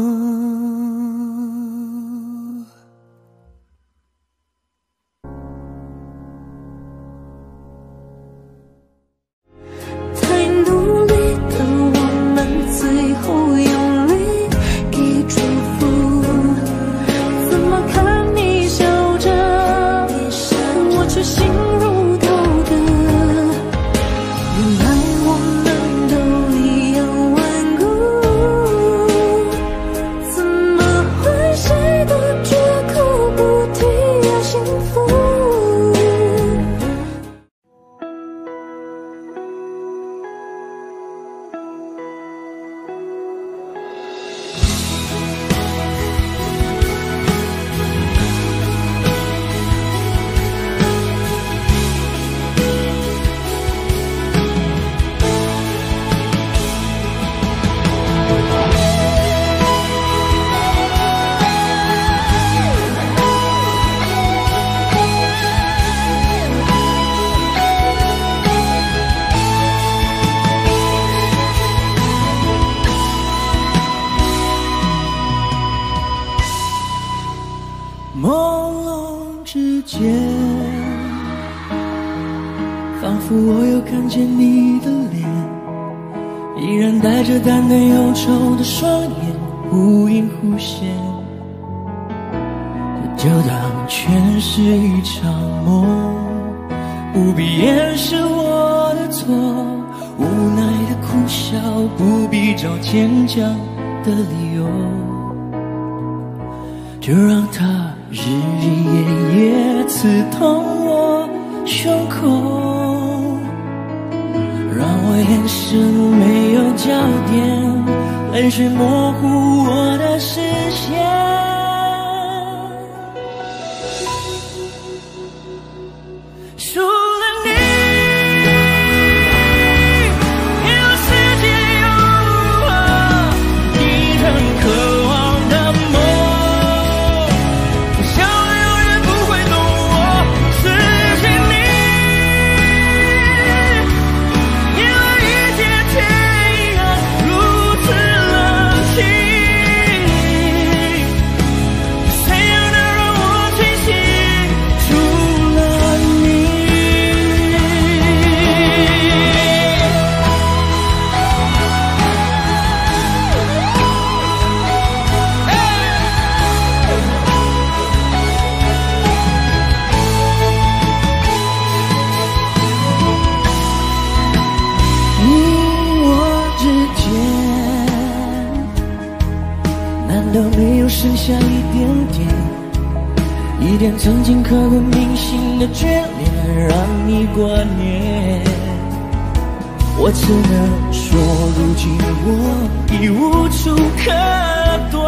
太努力的我们，最后用力给祝福。怎么看你笑着，我却心如刀割。原来我们都一样顽固，怎么会谁的绝口不提要幸福？ 朦胧之间，仿佛我又看见你的脸，依然带着淡淡忧愁的双眼，忽隐忽现。就当全是一场梦，不必掩饰我的错，无奈的苦笑，不必找坚强的理由。 就让它日日夜夜刺痛我胸口，让我眼神没有焦点，泪水模糊我的视线。除了你，别的世界又如何？你很渴望的梦，我想永远不会懂我失去你，因为一切却依然如此冷清。谁又能让我清醒？除了你。你我之间，难道没有剩下一点点，一点曾经刻骨铭心的眷恋，让你挂念？我只能说，如今我已无处可躲。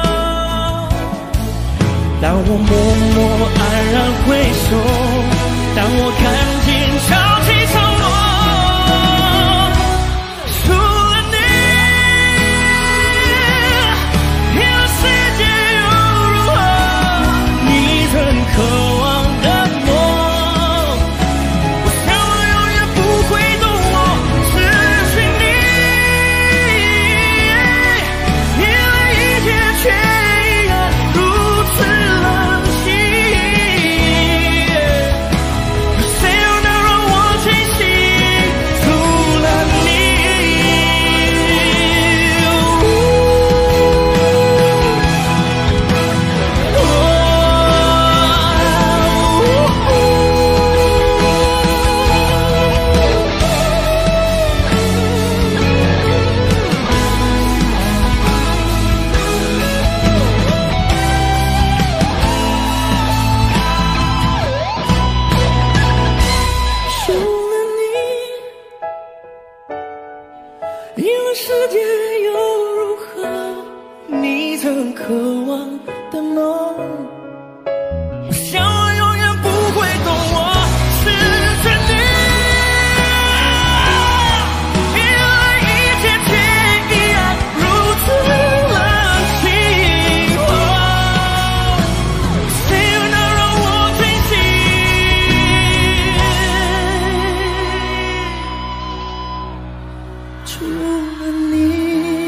当我默默黯然回首，当我看见潮起潮落，除了你，别的世界又如何？你曾渴望的梦，我想我永远不会懂我失去你，因为一切却依然如此冷清。谁又能让我清醒？除了你。除了你，因为世界又如何？你曾渴望的梦，我想我永远不会懂我失去你，因为一切却依然如此冷清。哦，谁又能让我清醒？除了你。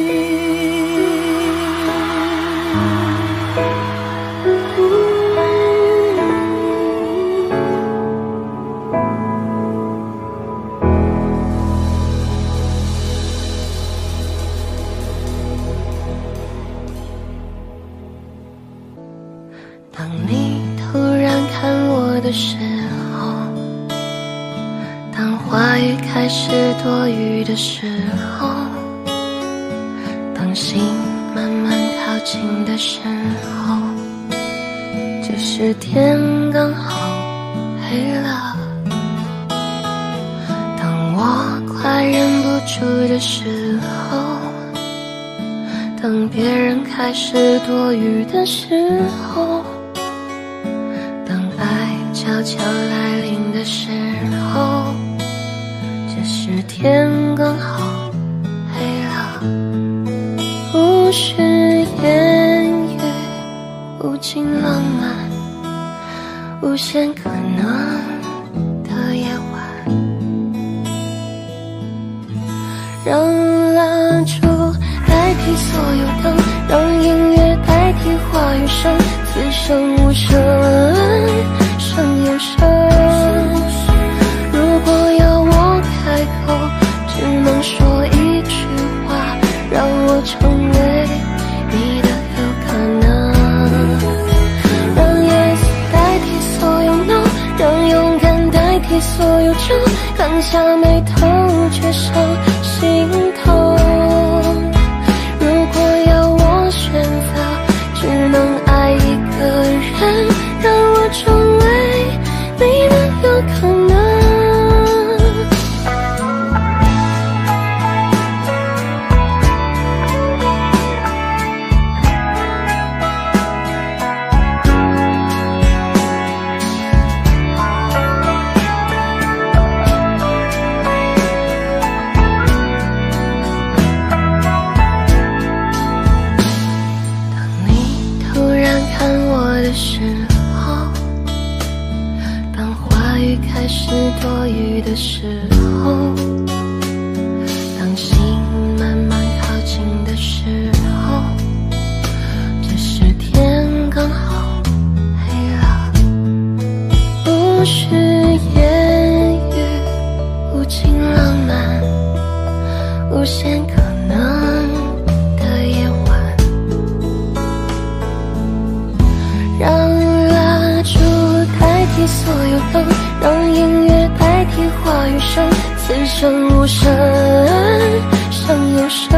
当你突然看我的时候，当话语开始多余的时候，当心慢慢靠近的时候，这时天刚好黑了。当我快忍不住的时候，当别人开始多余的时候，当爱悄悄来临的时候，这时天刚好黑了。无需言语，无尽浪漫，无限可能的夜晚，让蜡烛代替所有灯，让音乐代替话语声，此生无声胜有声。如果要我开口，只能说一句话，让我成为你的有可能。让 yes 代替所有 no， 让勇敢代替所有争，砍下眉头却上心头。如果要我选择，只能爱一个无限可能的夜晚，让蜡烛代替所有灯，让音乐代替话语声，此生无声胜有声。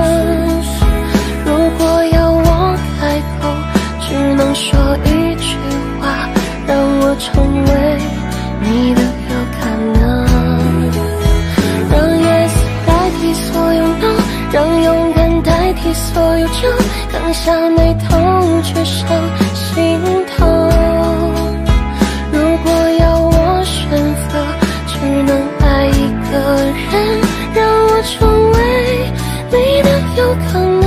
如果要我开口，只能说一句话，让我成为你的有可能。让 yes 代替所有 no， 让勇敢代替所有争，放下没痛却伤心头。如果要我选择，只能爱一个人，让我成为你的有可能。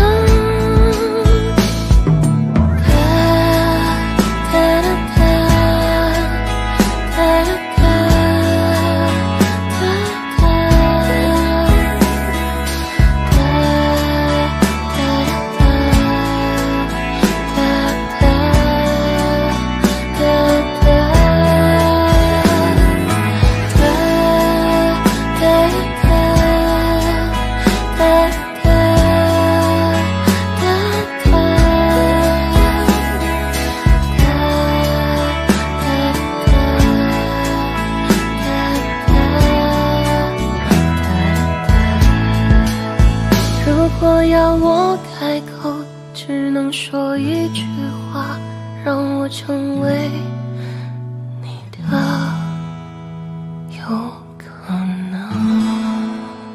如果要我开口，只能说一句话，让我成为你的有可能。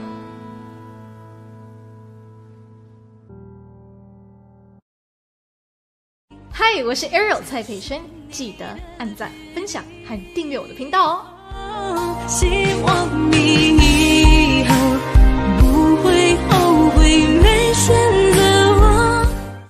嗨，我是 Ariel 蔡培轩，记得按赞、分享和订阅我的频道哦。 希望你以后不会后悔没选择我。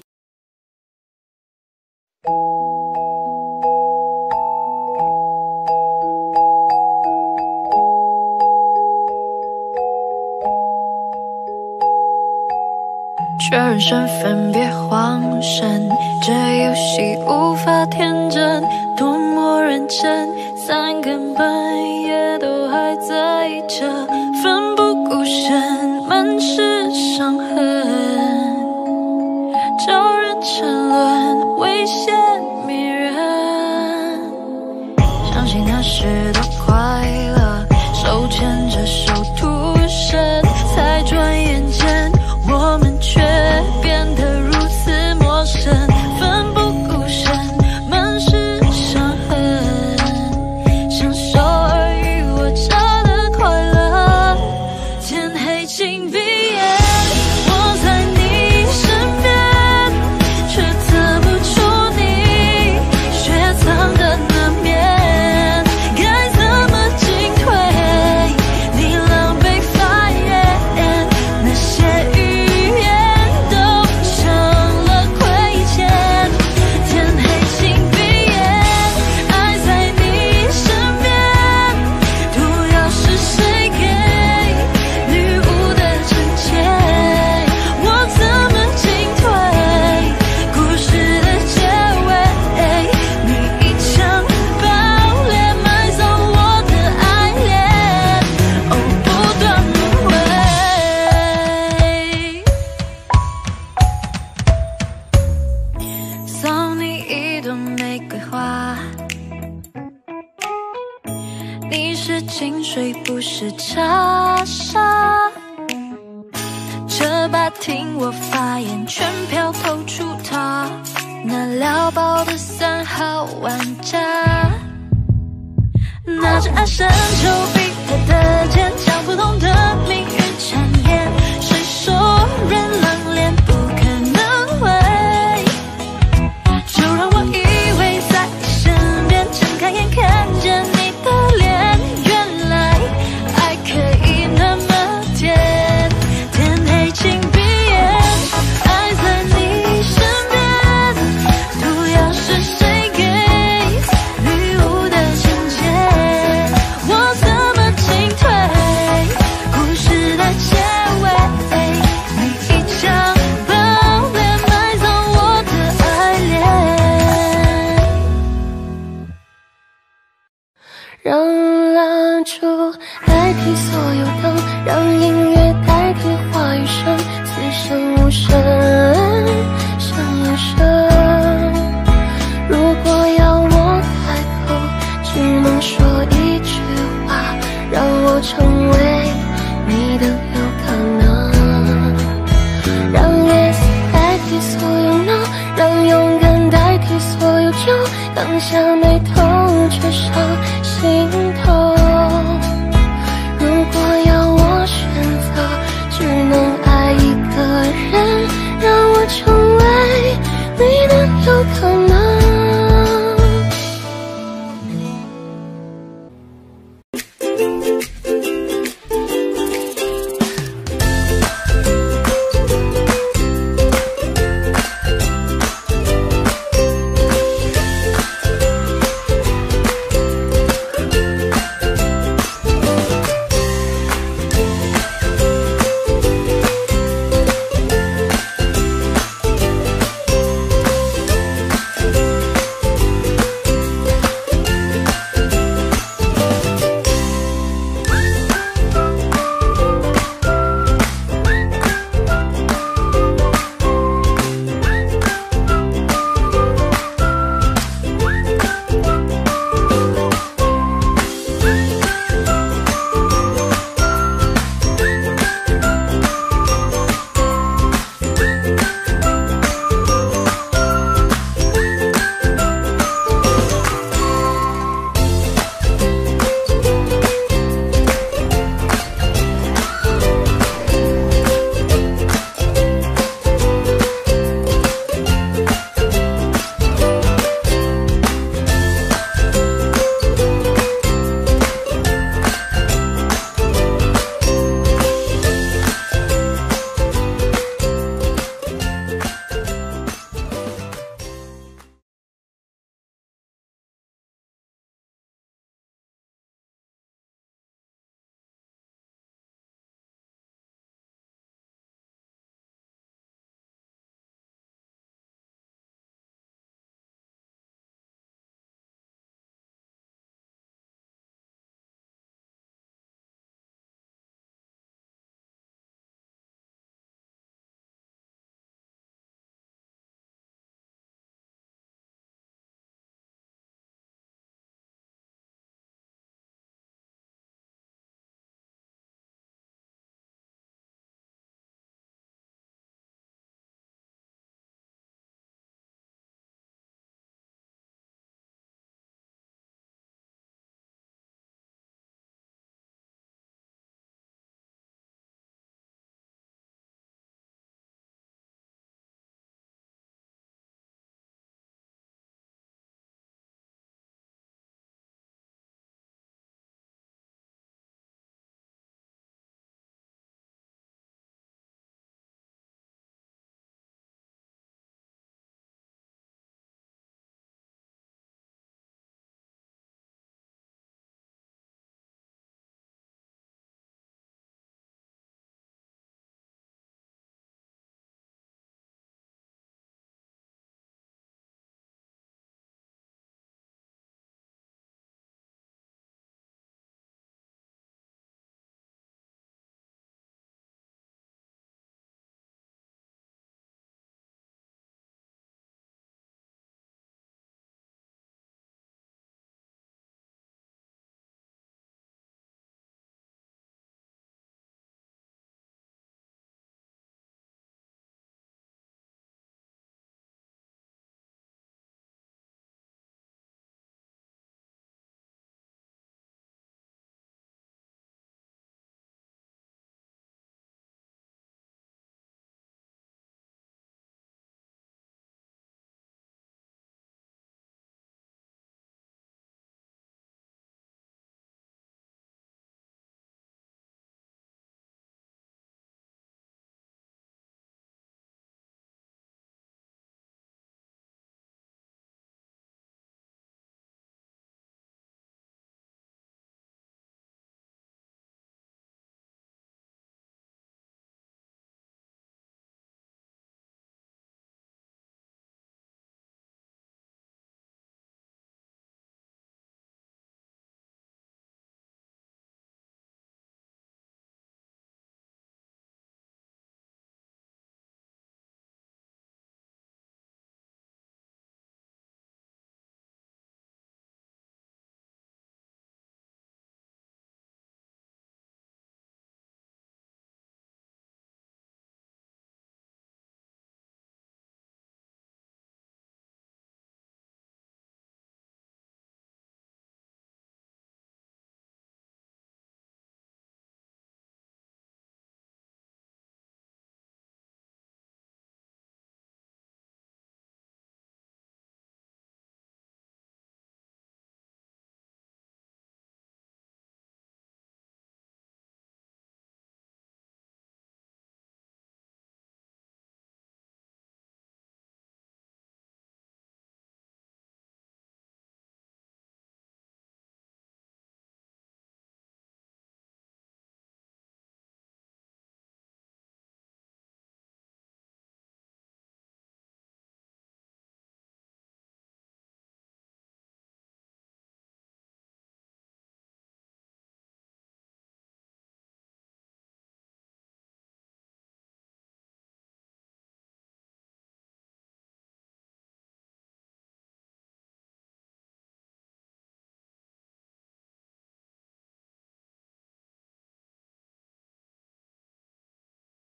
确认身份别慌神，这游戏无法天真，多么认真，三更半夜都还在这，奋不顾身，满是伤痕，招人沉沦，危险迷人。相信那时的快乐，手牵着手徒生，才转眼间我们却变得如此陌生，奋不顾身，满是伤痕，享受尔虞我诈的快乐。天黑请闭眼，我在你身边，却测不出你雪藏的那面，该怎么进退？你狼狈发言，那些语言都成了亏欠。天黑请闭眼，爱在你身边，毒药是谁给？女巫的惩戒，我怎么进退？故事的结尾，你一枪爆裂，埋葬我的爱恋，哦，不断轮回。送你一朵玫瑰花，你是清水不是茶沙，这把听我发言，全票投出它，那撩爆的三号玩家，拿着爱深丘比特的剑，将不同的命运缠绵，谁说人狼恋不可能会？就让我依偎在你身边，睁开眼看见你的脸，原来爱可以那么甜。天黑请闭眼，爱在你身边，毒药是谁给？女巫的惩戒，我怎么进退？故事的结只能